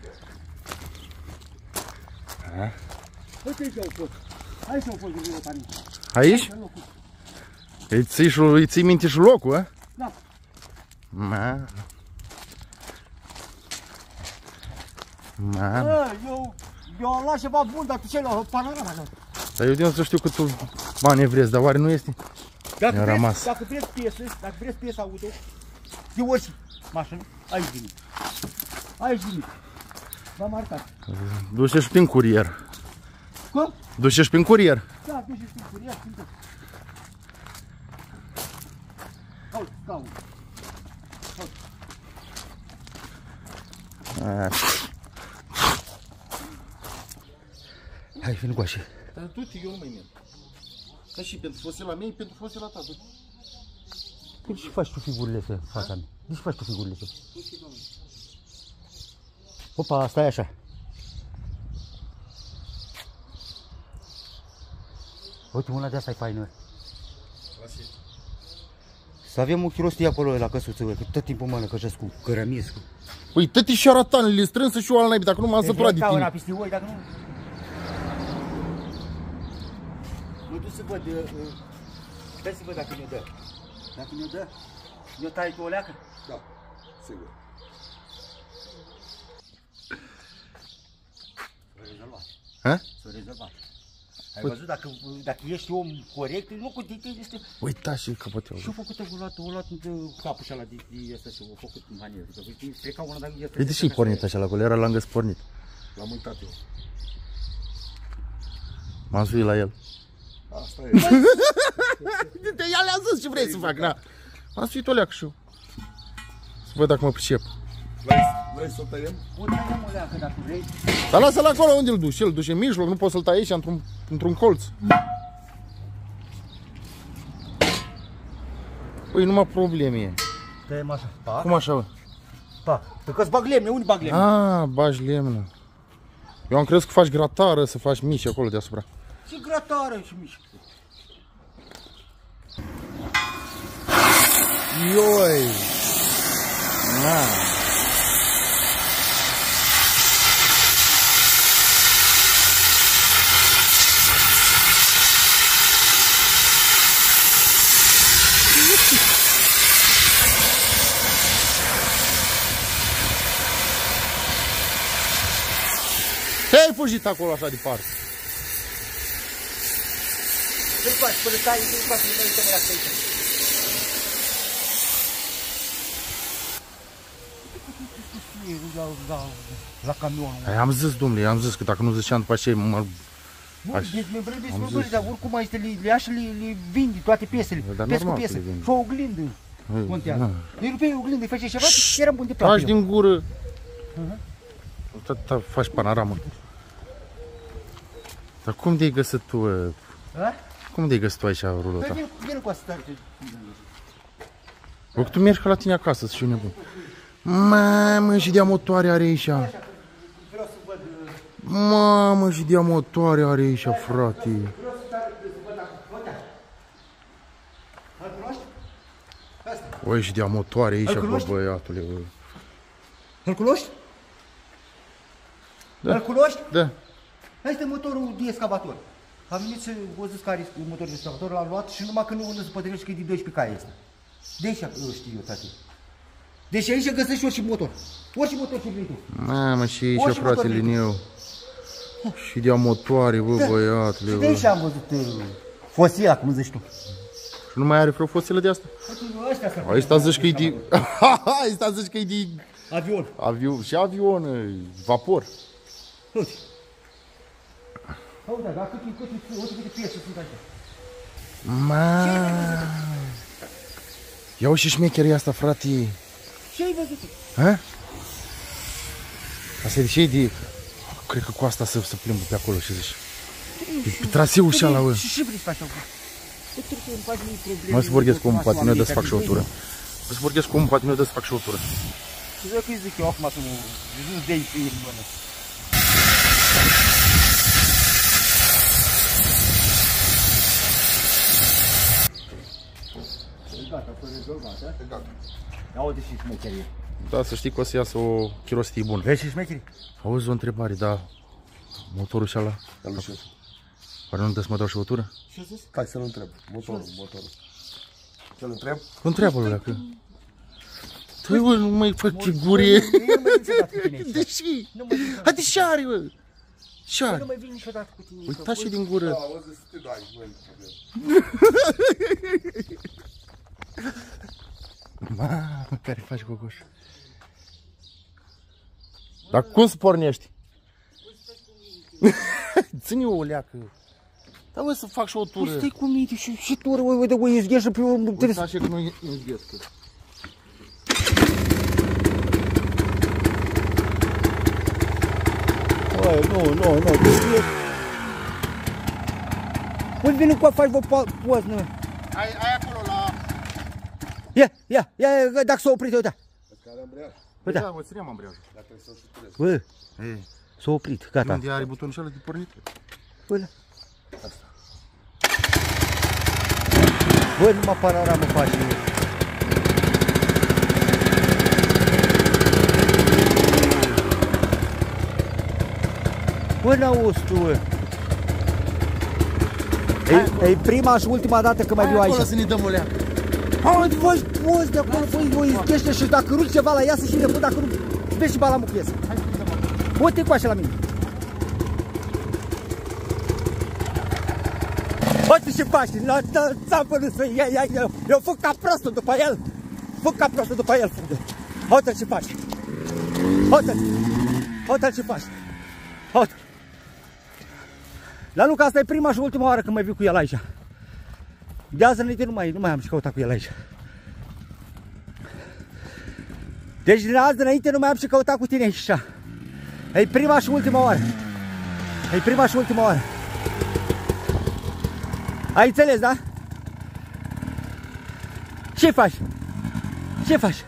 A? Uite aici au fost. Aici au fost de vreo tani. Aici? Îi ții, și, îi ții minte și locul, a? Da. Ma. Ma. Bă, eu, eu am luat ceva bun, dar tu ce-ai luat? Panorama, da. Dar eu de unde să știu că tu bani vreți, dar oare nu este? Dacă Mi-a vreți, rămas. dacă vreți piesă, dacă vreți piesă auto, de orice mașină, aici vine. Aici vine. V-am marcat. Duce și prin curier. Cum? Duce și prin curier. Da, duce și prin curier, sunt tot. Haut, caut. Hai, vin cu așa. Dar du-te, eu nu mai merg. Dar și pentru fosila mea, pentru fosila ta, du-te. De ce faci tu figurile astea, fata mea? De ce faci tu figurile astea? Opa, stai așa. Uite, una de asta e faină. Să avem un chirostie acolo la căsuță, că tot timpul mănâncă și cu cărămiescu. Păi, tăti și aratanele strânsă și eu al naibii, dacă nu m-am săturat de tine. tine. Peste oi, dacă nu... Mă duc să văd, uh, stai să văd dacă ne-o dă. Dacă ne-o dă, ne-o tai tu o leacă? Da, sigur. S-o rezolvat. Ha? S-o rezolvat. Ai văzut, dacă, dacă ești om corect, nu cu tine este... Uitați și căpăteau. Și-a făcut, o luat, o luat capul și ăla de, de ăsta și a făcut în manieră. Pleca una, dar... E de ce-i pornit așa la acolo? Era lângă pornit. L-am uitat eu. M-am suit la el. Asta e. Uite, ia le-am zis ce vrei să fac, na. M-am suit o leacă și eu. Să văd dacă mă pricep. Vrei, vrei să o tăiem? O tăiem o leacă dacă vrei. Dar lasă-l acolo, unde îl duci? El duce în mijloc, nu poți să-l tai aici, într-un într-un colț. Păi, numai probleme. Tăiem așa. Pa. Cum așa, bă? Pa. Că îți bag lemne, unde bag lemne? Ah, bagi lemnă. Eu am crezut că faci gratară, să faci mici acolo deasupra. Și gratară și mici. Ioi! Na! Ai fugit acolo așa departe. Ce-l faci? Până stai, ce-l faci? Nu mai uităm aici. La, la, la camionul. Ai, am zis, domnule, am zis că dacă nu ziceam după aceea mă... Nu, dezmembrări, dezmembrări, dar oricum mai este, le, le ia și le, le vinde toate piesele. Dar piesă cu normal piesă. că le vinde. Și o oglindă contează. Îi rupeai oglindă, îi face ceva, eram bun de plată. Taci din gură. Uh-huh. Faci panoramă. Dar cum de-ai găsit tu? A? Cum de-ai găsit tu aici rulota? Păi vine cu asta. Bă, că tu mergi ca la tine acasă, să-și nebun. Mamă, și de motoare are aici. Vreau să văd... Mamă, și de motoare are aici, frate. Vreau să văd dacă... Uite. Îl cunoști? Asta. Oi, și de motoare aici, bă, băiatule. Bă. Îl cunoști? Da. Îl cunoști? Da. Asta e motorul de excavator. Am venit să o zis care e motorul de excavator, l-am luat și numai că nu unde se potrivește că e de doisprezece cai ăsta. De aici îl știu eu, tati. Deci aici găsești orice motor. Orice motor ce vrei tu. Mamă, și aici, Orice motor fratele vrei tu. meu. Și de motoare, bă, Da. băiatule, Și bă. de aici am văzut uh, fosila, cum zici tu. Și nu mai are vreo fosilă de asta? Ăștia sunt. Asta zici că e de... Asta zici că e de... Avion. Avion, și avion, vapor. Uite. Uite, dar câte, câte, uite câte piese sunt aici. Ma. Ia uite și șmecheria asta, frate. Ce ai văzut? Ha? Asta e de ce de... Cred că cu asta să se plimbă pe acolo, ce zici? Pe, pe traseul și ala, bă. Și ce vrei să faci acum? Trebuie să-mi faci mie probleme. Mă să vorbesc cu omul, poate nu dă să fac și o tură. Mă să vorbesc cu omul, poate nu dă să fac și o tură. Și dacă îi zic eu acum să nu... Nu-ți dai pe el, mână. E gata, fără rezolvat, a? E gata. Ia uite și șmecherie. Da, să știi că o să iasă o chirostie bună. Vezi și șmecherie? Auzi o întrebare, da. Motorul și ala? Oare nu dă să mă dau și o tură? Ce-a zis? Hai să-l întreb. Motorul, motorul. Ce-l întreb? Întreabă-l dacă... Tu, bă, nu mai fac figurie. Nu mai vin niciodată cu tine aici. De ce? Nu mai vin niciodată. Haide și are, bă. Și Nu are. mai vin niciodată cu tine. Uita și din gură. Da, auzi să te dai, nu e problemă. Mamă, care faci gogoș. Dar cum să pornești? Ține o leacă. Da, bă, să fac și o tură. Stai cu minte și, și tu, uite, uite, uite, izgheșă pe urmă. Uita așa că nu izghescă. Băi, nu, nu, nu, unde vine cu a faci, vă, poți, nu? Ai, ai acolo la... Ia, ia, ia, dacă s-a oprit, uite. Care ambreiaj? Uite. Da, mă țineam ambreiajul. Dacă trebuie să-l șuturez. Bă, Ei, s-a oprit, gata. unde are butonul ăla de pornit? Bă, bă, numai panoramă faci. Bă, n-auzi tu, bă. E, e prima și ultima dată când mai viu aici. Acolo să ne dăm o leacă. Hai, faci poți de acolo, băi, o izghește și dacă ruci ceva la ea să și de dacă nu vezi și balamul cu iese. Uite cu așa la mine. Uite ce faci, ți-am văzut să ia, ia, ia. Eu fug ca prostul după el. Fug ca prostul după el, fug. Uite ce faci. Uite, uite ce faci. Uite. Dar nu, că asta e prima și ultima oară când mai viu cu el aici. De azi înainte nu mai, nu mai am ce căuta cu el aici. Deci de azi înainte nu mai am ce căuta cu tine aici. E prima și ultima oară. E prima și ultima oară. Ai înțeles, da? Ce faci? Ce faci?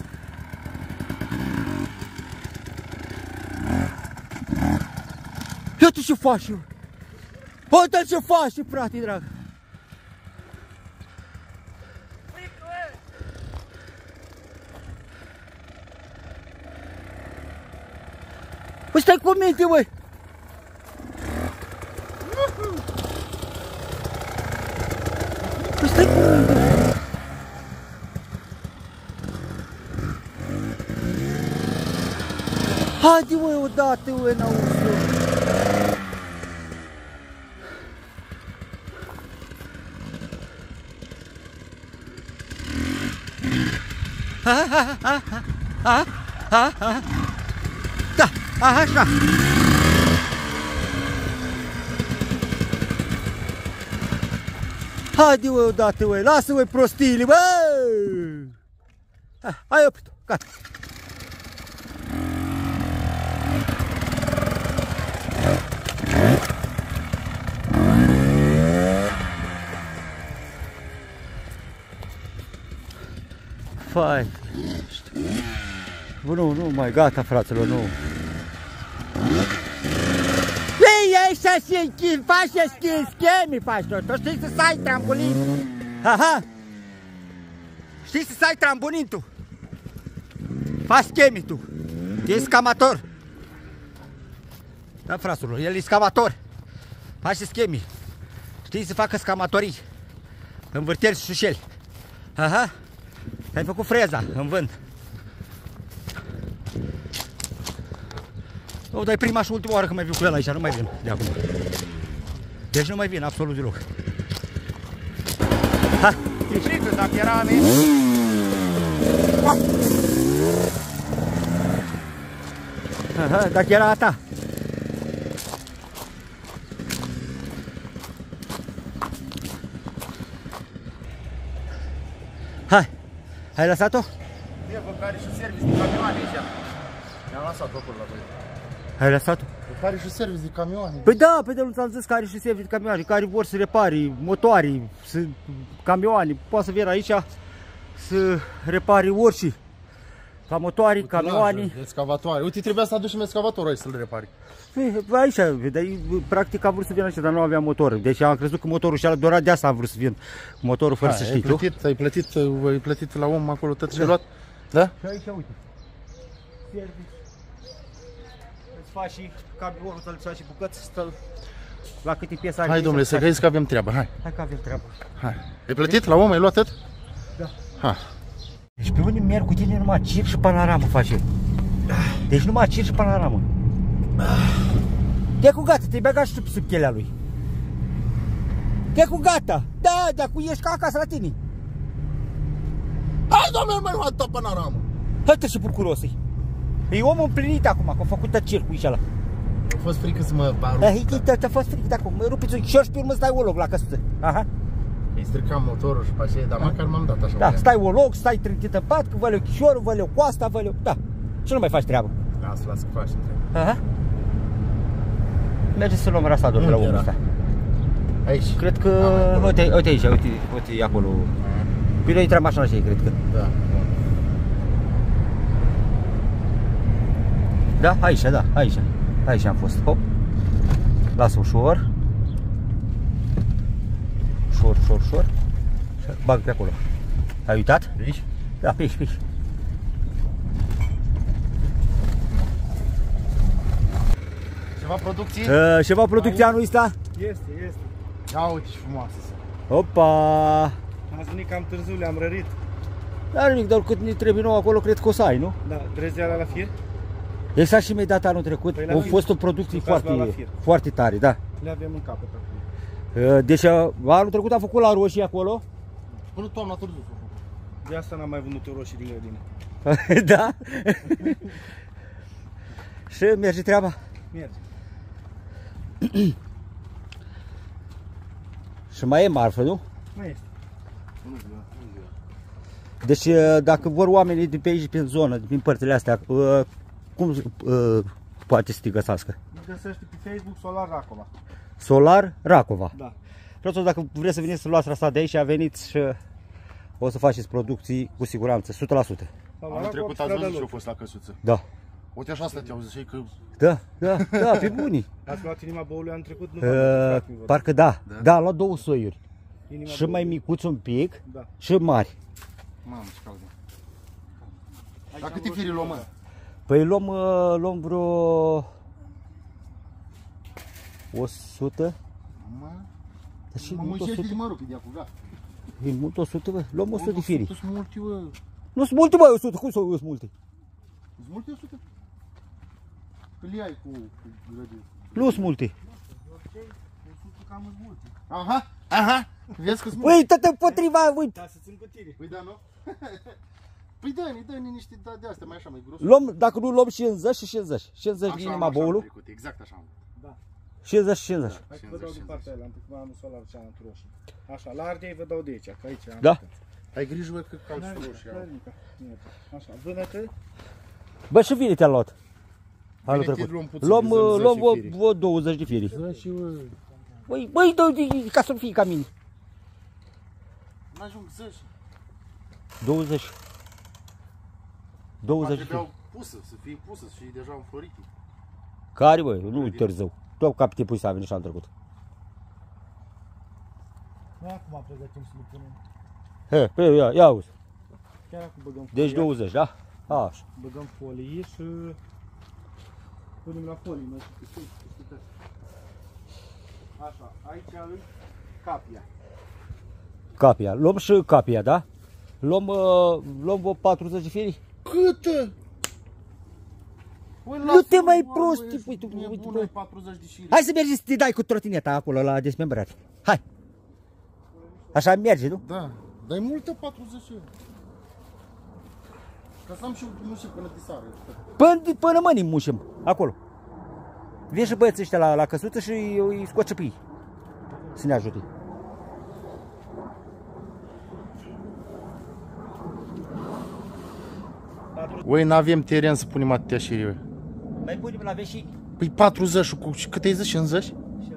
Uite ce faci, uite ce faci, frate drag. Păi stai cu minte, băi. Păi stai cu minte. Haide, măi, odată, măi, n-auzi. Ha, ha, ha, ha, ha, ha. Da, așa. Haide, măi, odată, măi, lasă, măi, prostiile, bă! Hai, oprit-o, gata. Fai. Bă, nu, nu mai, gata, fraților, nu. Ei, așa și faci scheme, faci tot. Tu știi să ai trambolin. Aha. Știi să ai trambolin tu. Faci scheme tu. E scamator. Da, fraților, el e scamator. Face scheme. Știi să facă scamatorii. Învârteli și șușeli. Aha. Ai făcut freza în vânt. O, dar e prima și ultima oară când mai viu cu el aici, nu mai vin de acum. Deci nu mai vin absolut deloc. Ha! E frică, dacă era a mea. Aha, dacă era a ta. Hai! Ai lăsat-o? E, bă, care și service de camioane aici. Mi-am lăsat-o acolo la voi. Ai lăsat-o? Care și service de camioane. Păi da, pe de nu ți-am zis că are și service de camioane, care vor să repari motoare, să, camioane, poate să vină aici să repari orice. Ca motoare, camioane. Excavatoare. Uite, trebuia să aducem excavatorul aici să-l repari. Păi aici, vedeai, practic am vrut să vin aici, dar nu aveam motor. Deci am crezut că motorul și-a doar de asta am vrut să vin cu motorul fără să știi, tu? Ai plătit, ai plătit la om acolo tot ce ai luat? Da? Și aici, uite. Service. Îți faci și camionul, să-l faci și bucăți, să-l... La câte piese are. Hai, domnule, să crezi că avem treabă, hai. Hai că avem treabă. Hai. Ai plătit la om, ai luat tot? Da. Hai. Deci pe unde merg cu tine numai cir și panoramă face. Deci numai cir și panoramă. Te cu gata, te-ai băgat și tu sub chelea lui. Te cu gata. Da, de acum ești ca acasă la tine. Hai, domnule, mai luat tot panoramă. Hai-te și bucurosii. E omul împlinit acum, că a făcut tot circul aici ăla. A fost frică să mă baru. Da, te-a fost frică de acum, mă rupiți un și pe urmă stai o loc la căsuță. Aha. Îi stricam motorul și pe aceea, dar măcar m-am dat așa. Da, stai o loc, stai trântit în pat, că văleu chișorul, văleu coasta, văleu... Da, și nu mai faci treabă. Lasă, lasă că faci treabă. Aha. Merge să luăm rasadul de la omul ăsta. Aici? Cred că... Uite, uite aici, uite, uite acolo. Bine, intra mașina așa, cred că. Da. Da, aici, da, aici. Aici am fost. Hop. Lasă ușor. Ușor, ușor, ușor. Și bag pe acolo. Ai uitat? Pe aici? Da, pe aici, pe aici. Ceva producție? Uh, ceva producție anul ăsta? Este, este. Ia uite ce frumoasă să. Opa! Am venit cam târziu, le-am rărit. Dar nimic, dar cât ne trebuie nou acolo, cred că o să ai, nu? Da, trezeala la fir? Exact și mi-ai dat anul trecut. Păi a fost o producție foarte, foarte tare, da. Le avem în capăt acum. Deci anul trecut am făcut la roșii acolo. Până toamna târziu. De asta n-am mai vândut roșii din grădină. Da? Și merge treaba? Merge. Și mai e marfă, nu? Mai este. Deci dacă vor oamenii de pe aici, prin zonă, din părțile astea, cum poate să te găsească? Găsește pe Facebook Solar Racova. Solar Racova. Da. Vreau dacă vreți să veniți să luați asta de aici, veniți și o să faceți producții cu siguranță, o sută la sută. Anul trecut ați văzut și eu fost la căsuță. Da. Uite așa stăteau, ziceai că... Da, da, da, pe bunii. Ați luat inima băului anul trecut? Nu uh, parcă da, da, da, la două soiuri. Inima și mai micuți un pic, da. Și mari. Mamă, ce caldă. Dar câte firi luăm, mă? Păi luăm, uh, luăm vreo... o sută. Mă, și mă muncește de mă rupi de acum, da. E mult o sută, bă. Luăm o sută de firi. Sunt multe, bă. Nu sunt multe, bă, o sută. Cum sunt multe? Sunt multe o sută? Că le ai cu, cu grădini. Nu sunt multe. Aha, aha. Vezi că sunt multe. Uite, te împotriva, uite. Da, să țin cu tine. Păi da, nu? Păi dă-ni, dă-ni niște de astea, mai așa, mai gros. Luăm, dacă nu luăm cincizeci și cincizeci. cincizeci din inima boului. Exact așa. Da. cincizeci și cincizeci. Hai că vă dau din partea aia, am trecut mai am solar cealaltă roșii. Așa, la ardei vă dau de aici, că aici am. Da? Ai grijă, bă, că calci roșii. Așa, vână-te. Bă, și vine te-a luat. Anul trecut. Luăm, luăm vreo douăzeci de firi. Băi, băi, dă-i ca să nu fie ca mine. N-ajung zeci. douăzeci. douăzeci de firi. Trebuiau pusă, să fie pusă și deja înflorite. Care, bă, nu târziu. Tot cap te pui să a venit și anul trecut. Noi acum pregătim să le punem. He, pe ia, ia auzi. Chiar acum băgăm folie. Deci douăzeci, da? Așa. Băgăm folii și punem la folii, noi știu, știu. Așa, aici îi capia. Capia. Luăm și capia, da? Luăm, uh, luăm vreo patruzeci de firi? Câtă? Nu te mai prosti, uite, uite, bă. patruzeci de șiri. Hai să mergi să te dai cu trotineta acolo la desmembrare. Hai. Așa merge, nu? Da, dar e multă patruzeci. Ca să am și mușii până de sară. Până, până mâini mușim, acolo. Vin și băieții ăștia la, la căsuță și îi scoce pe ei. Să ne ajute. Ui, n-avem teren să punem atâtea șiri. Mai punem la veșini. Păi patruzeci cu cât ai zis? cincizeci?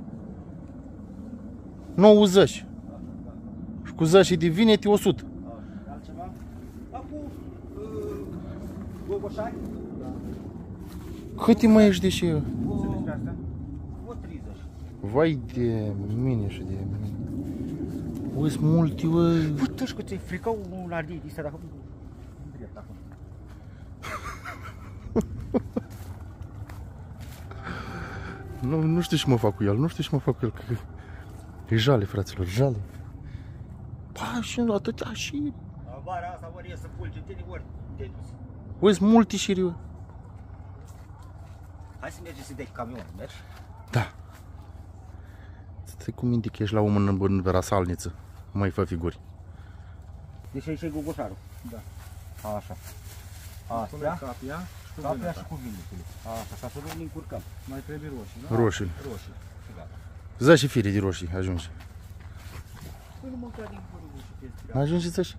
nouăzeci. Și cu zece de vinete o sută. Altceva? Acum, gogoșani? Câte mai ești de și eu? O treizeci. Vai de mine și de mine. Ui, sunt multe, ui. Bă, tăși că ți-ai fricat un ardei de ăsta, dacă nu drept acum. Nu, nu știu ce mă fac cu el, nu știu ce mă fac cu el, că e jale, fraților, jale. Pa, și atâtea și... Vara asta ori e să pulge tine, ori te dus. Ui, sunt multe șiri, ui. Hai să mergem să dai camion, mergi? Da. Stai cu minte că ești la om în, în rasalniță, mai fă figuri. Deci aici e gogoșarul. Da. Așa. Astea, capia și cu capia și cu vinetele. Așa, ca să nu ne încurcăm. Mai trebuie roșii, da? Roșii. Roșii. Și gata. zece fire de roșii ajungi. Păi nu mânca din curul. Ajungi zece.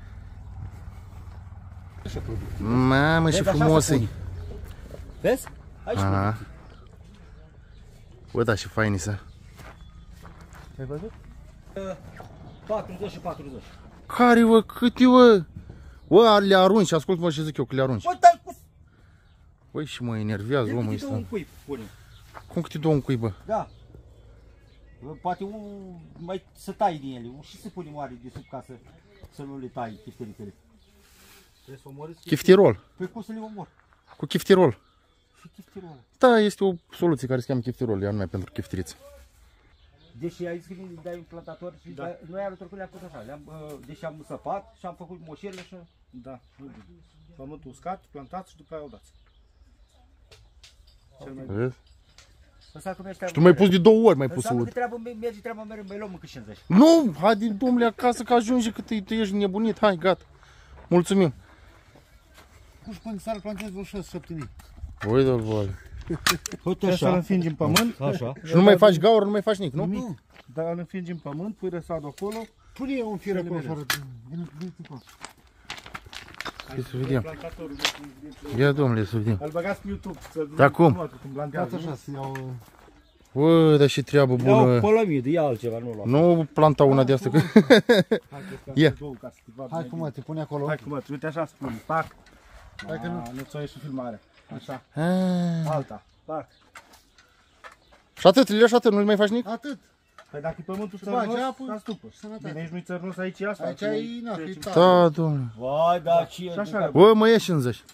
Mamă, și frumos e. Vezi? Aici Aha. Bă, da, și fain să. ai văzut? patruzeci și patruzeci. Care, bă, câte, bă? Bă, le arunci, ascult-mă ce zic eu, că le arunci. Bă, dai cu... Băi, și mă enervează De omul câte două ăsta. un cuib punem. Cum câte două în cui, bă? Da. Poate un, mai să tai din ele, și să punem oare de sub ca să, să nu le tai chifteritele. Trebuie să omorâți Chiftirol. Păi cum să le omor? Cu chiftirol. Și chiftirol. Da, este o soluție care se cheamă chiftirol, ea numai pentru chiftiriță. Deși ai zis că ne dai un plantator și da. Noi anul trecut le-am pus așa, le-am, deși am săpat și am făcut moșerile și... Da, pământul uscat, plantați și după aia o dați. Cel mai Vezi? Și tu m-ai pus de două ori, mai pus să Înseamnă urc. că treaba, merge treaba mereu, mai luăm încă cincizeci. Nu, hai din domnule acasă că ajunge că te, te ești nebunit, hai, gata. Mulțumim. Cum spun să-l plantez vreo șase șapte mii. Voi de-l voi. Trebuie să-l înfingi în pământ. Așa. Și nu mai faci gaură, nu mai faci nic, nu? Nu. Dar îl înfingi în pământ, pui răsadul acolo. Pune eu un fir acolo afară. Vine, vine cu acolo. Hai să vedem. Ia domnule, să vedem. Îl băgați pe YouTube. Da, cum? Cum Dați plantează. așa să iau... Bă, dar și treabă Ia o bună. pălămidă, ia altceva, nu lua. Nu planta una de asta că... Ia. Hai cum mă, te pune acolo. Hai cum mă, uite așa spun. Pac. Hai că nu. Nu ți-o ieși filmare. Așa. Ah. Alta. Pac. Și atât, le și atât, nu mai faci nic? Atât. Păi dacă e pământul Și bagi țărnos, apă, sta stupă. sănătate. Bine, aici nu-i țărnos, aici e asta. Aici e, na, că e tare. Da, domnule. Vai, da, ce e? așa. Bă, mă ieși cincizeci.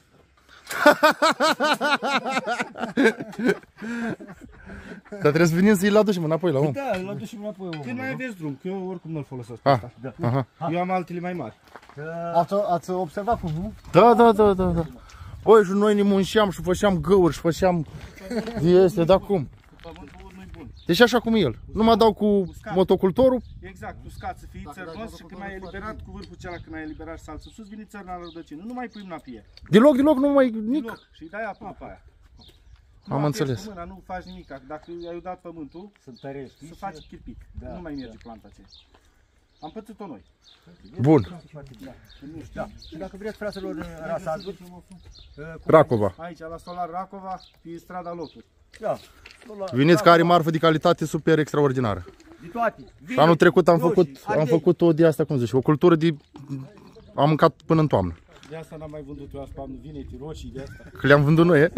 Dar trebuie să venim să-i aducem înapoi la om. Da, îl aducem înapoi omul. Când mai aveți drum, că eu oricum nu-l folosesc. Ah, Asta. Da. aha. Eu am altele mai mari. Ați, ați observat cum, nu? Da, da, da, da, da. Băi, și noi ne munceam și făceam găuri și făceam de astea, da cum? Pământul nu-i bun. Deci așa cum e el. Nu mă dau cu motocultorul. Exact, uscat să fii țărnos și când ai eliberat cu vârful ceala, când ai eliberat salță sus, vine țărna la rădăcină. Nu mai pui mâna pe el. Deloc, deloc, nu mai nic. Deloc. Și îi dai apă pe aia. Am Nu înțeles. Cu mâna, nu faci nimic. Dacă ai udat pământul, Să întărești. să faci chirpic. Da, Nu mai merge planta aceea. Am pățit-o noi. Bun. Nu știu. Și dacă vreți, fraților, rasaduri, Racova. Aici, la Solar Racova, pe strada Loturi. da. Veniți că are marfă de calitate super extraordinară. De toate. Și anul trecut am roșii, făcut, am ardei. făcut o de asta, cum zici, o cultură de... Am mâncat până în toamnă. De asta n-am mai vândut eu asta, vinete roșii de asta. Că le-am vândut noi, e?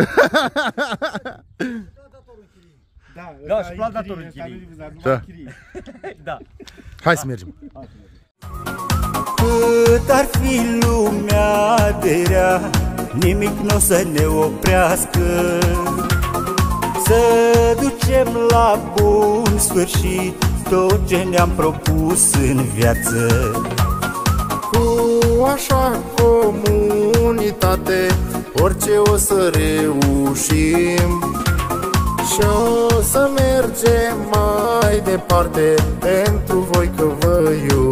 Da, Da, ăsta și e plantatorul chirie, ăsta chirie. nu-i vânzat, numai Da. chirie. Da. Hai să mergem. Cât ar fi lumea de rea, nimic nu o să ne oprească. Să ducem la bun sfârșit tot ce ne-am propus în viață. Cu așa comunitate, orice o să reușim. Și o să mergem mai departe pentru voi că vă iubim.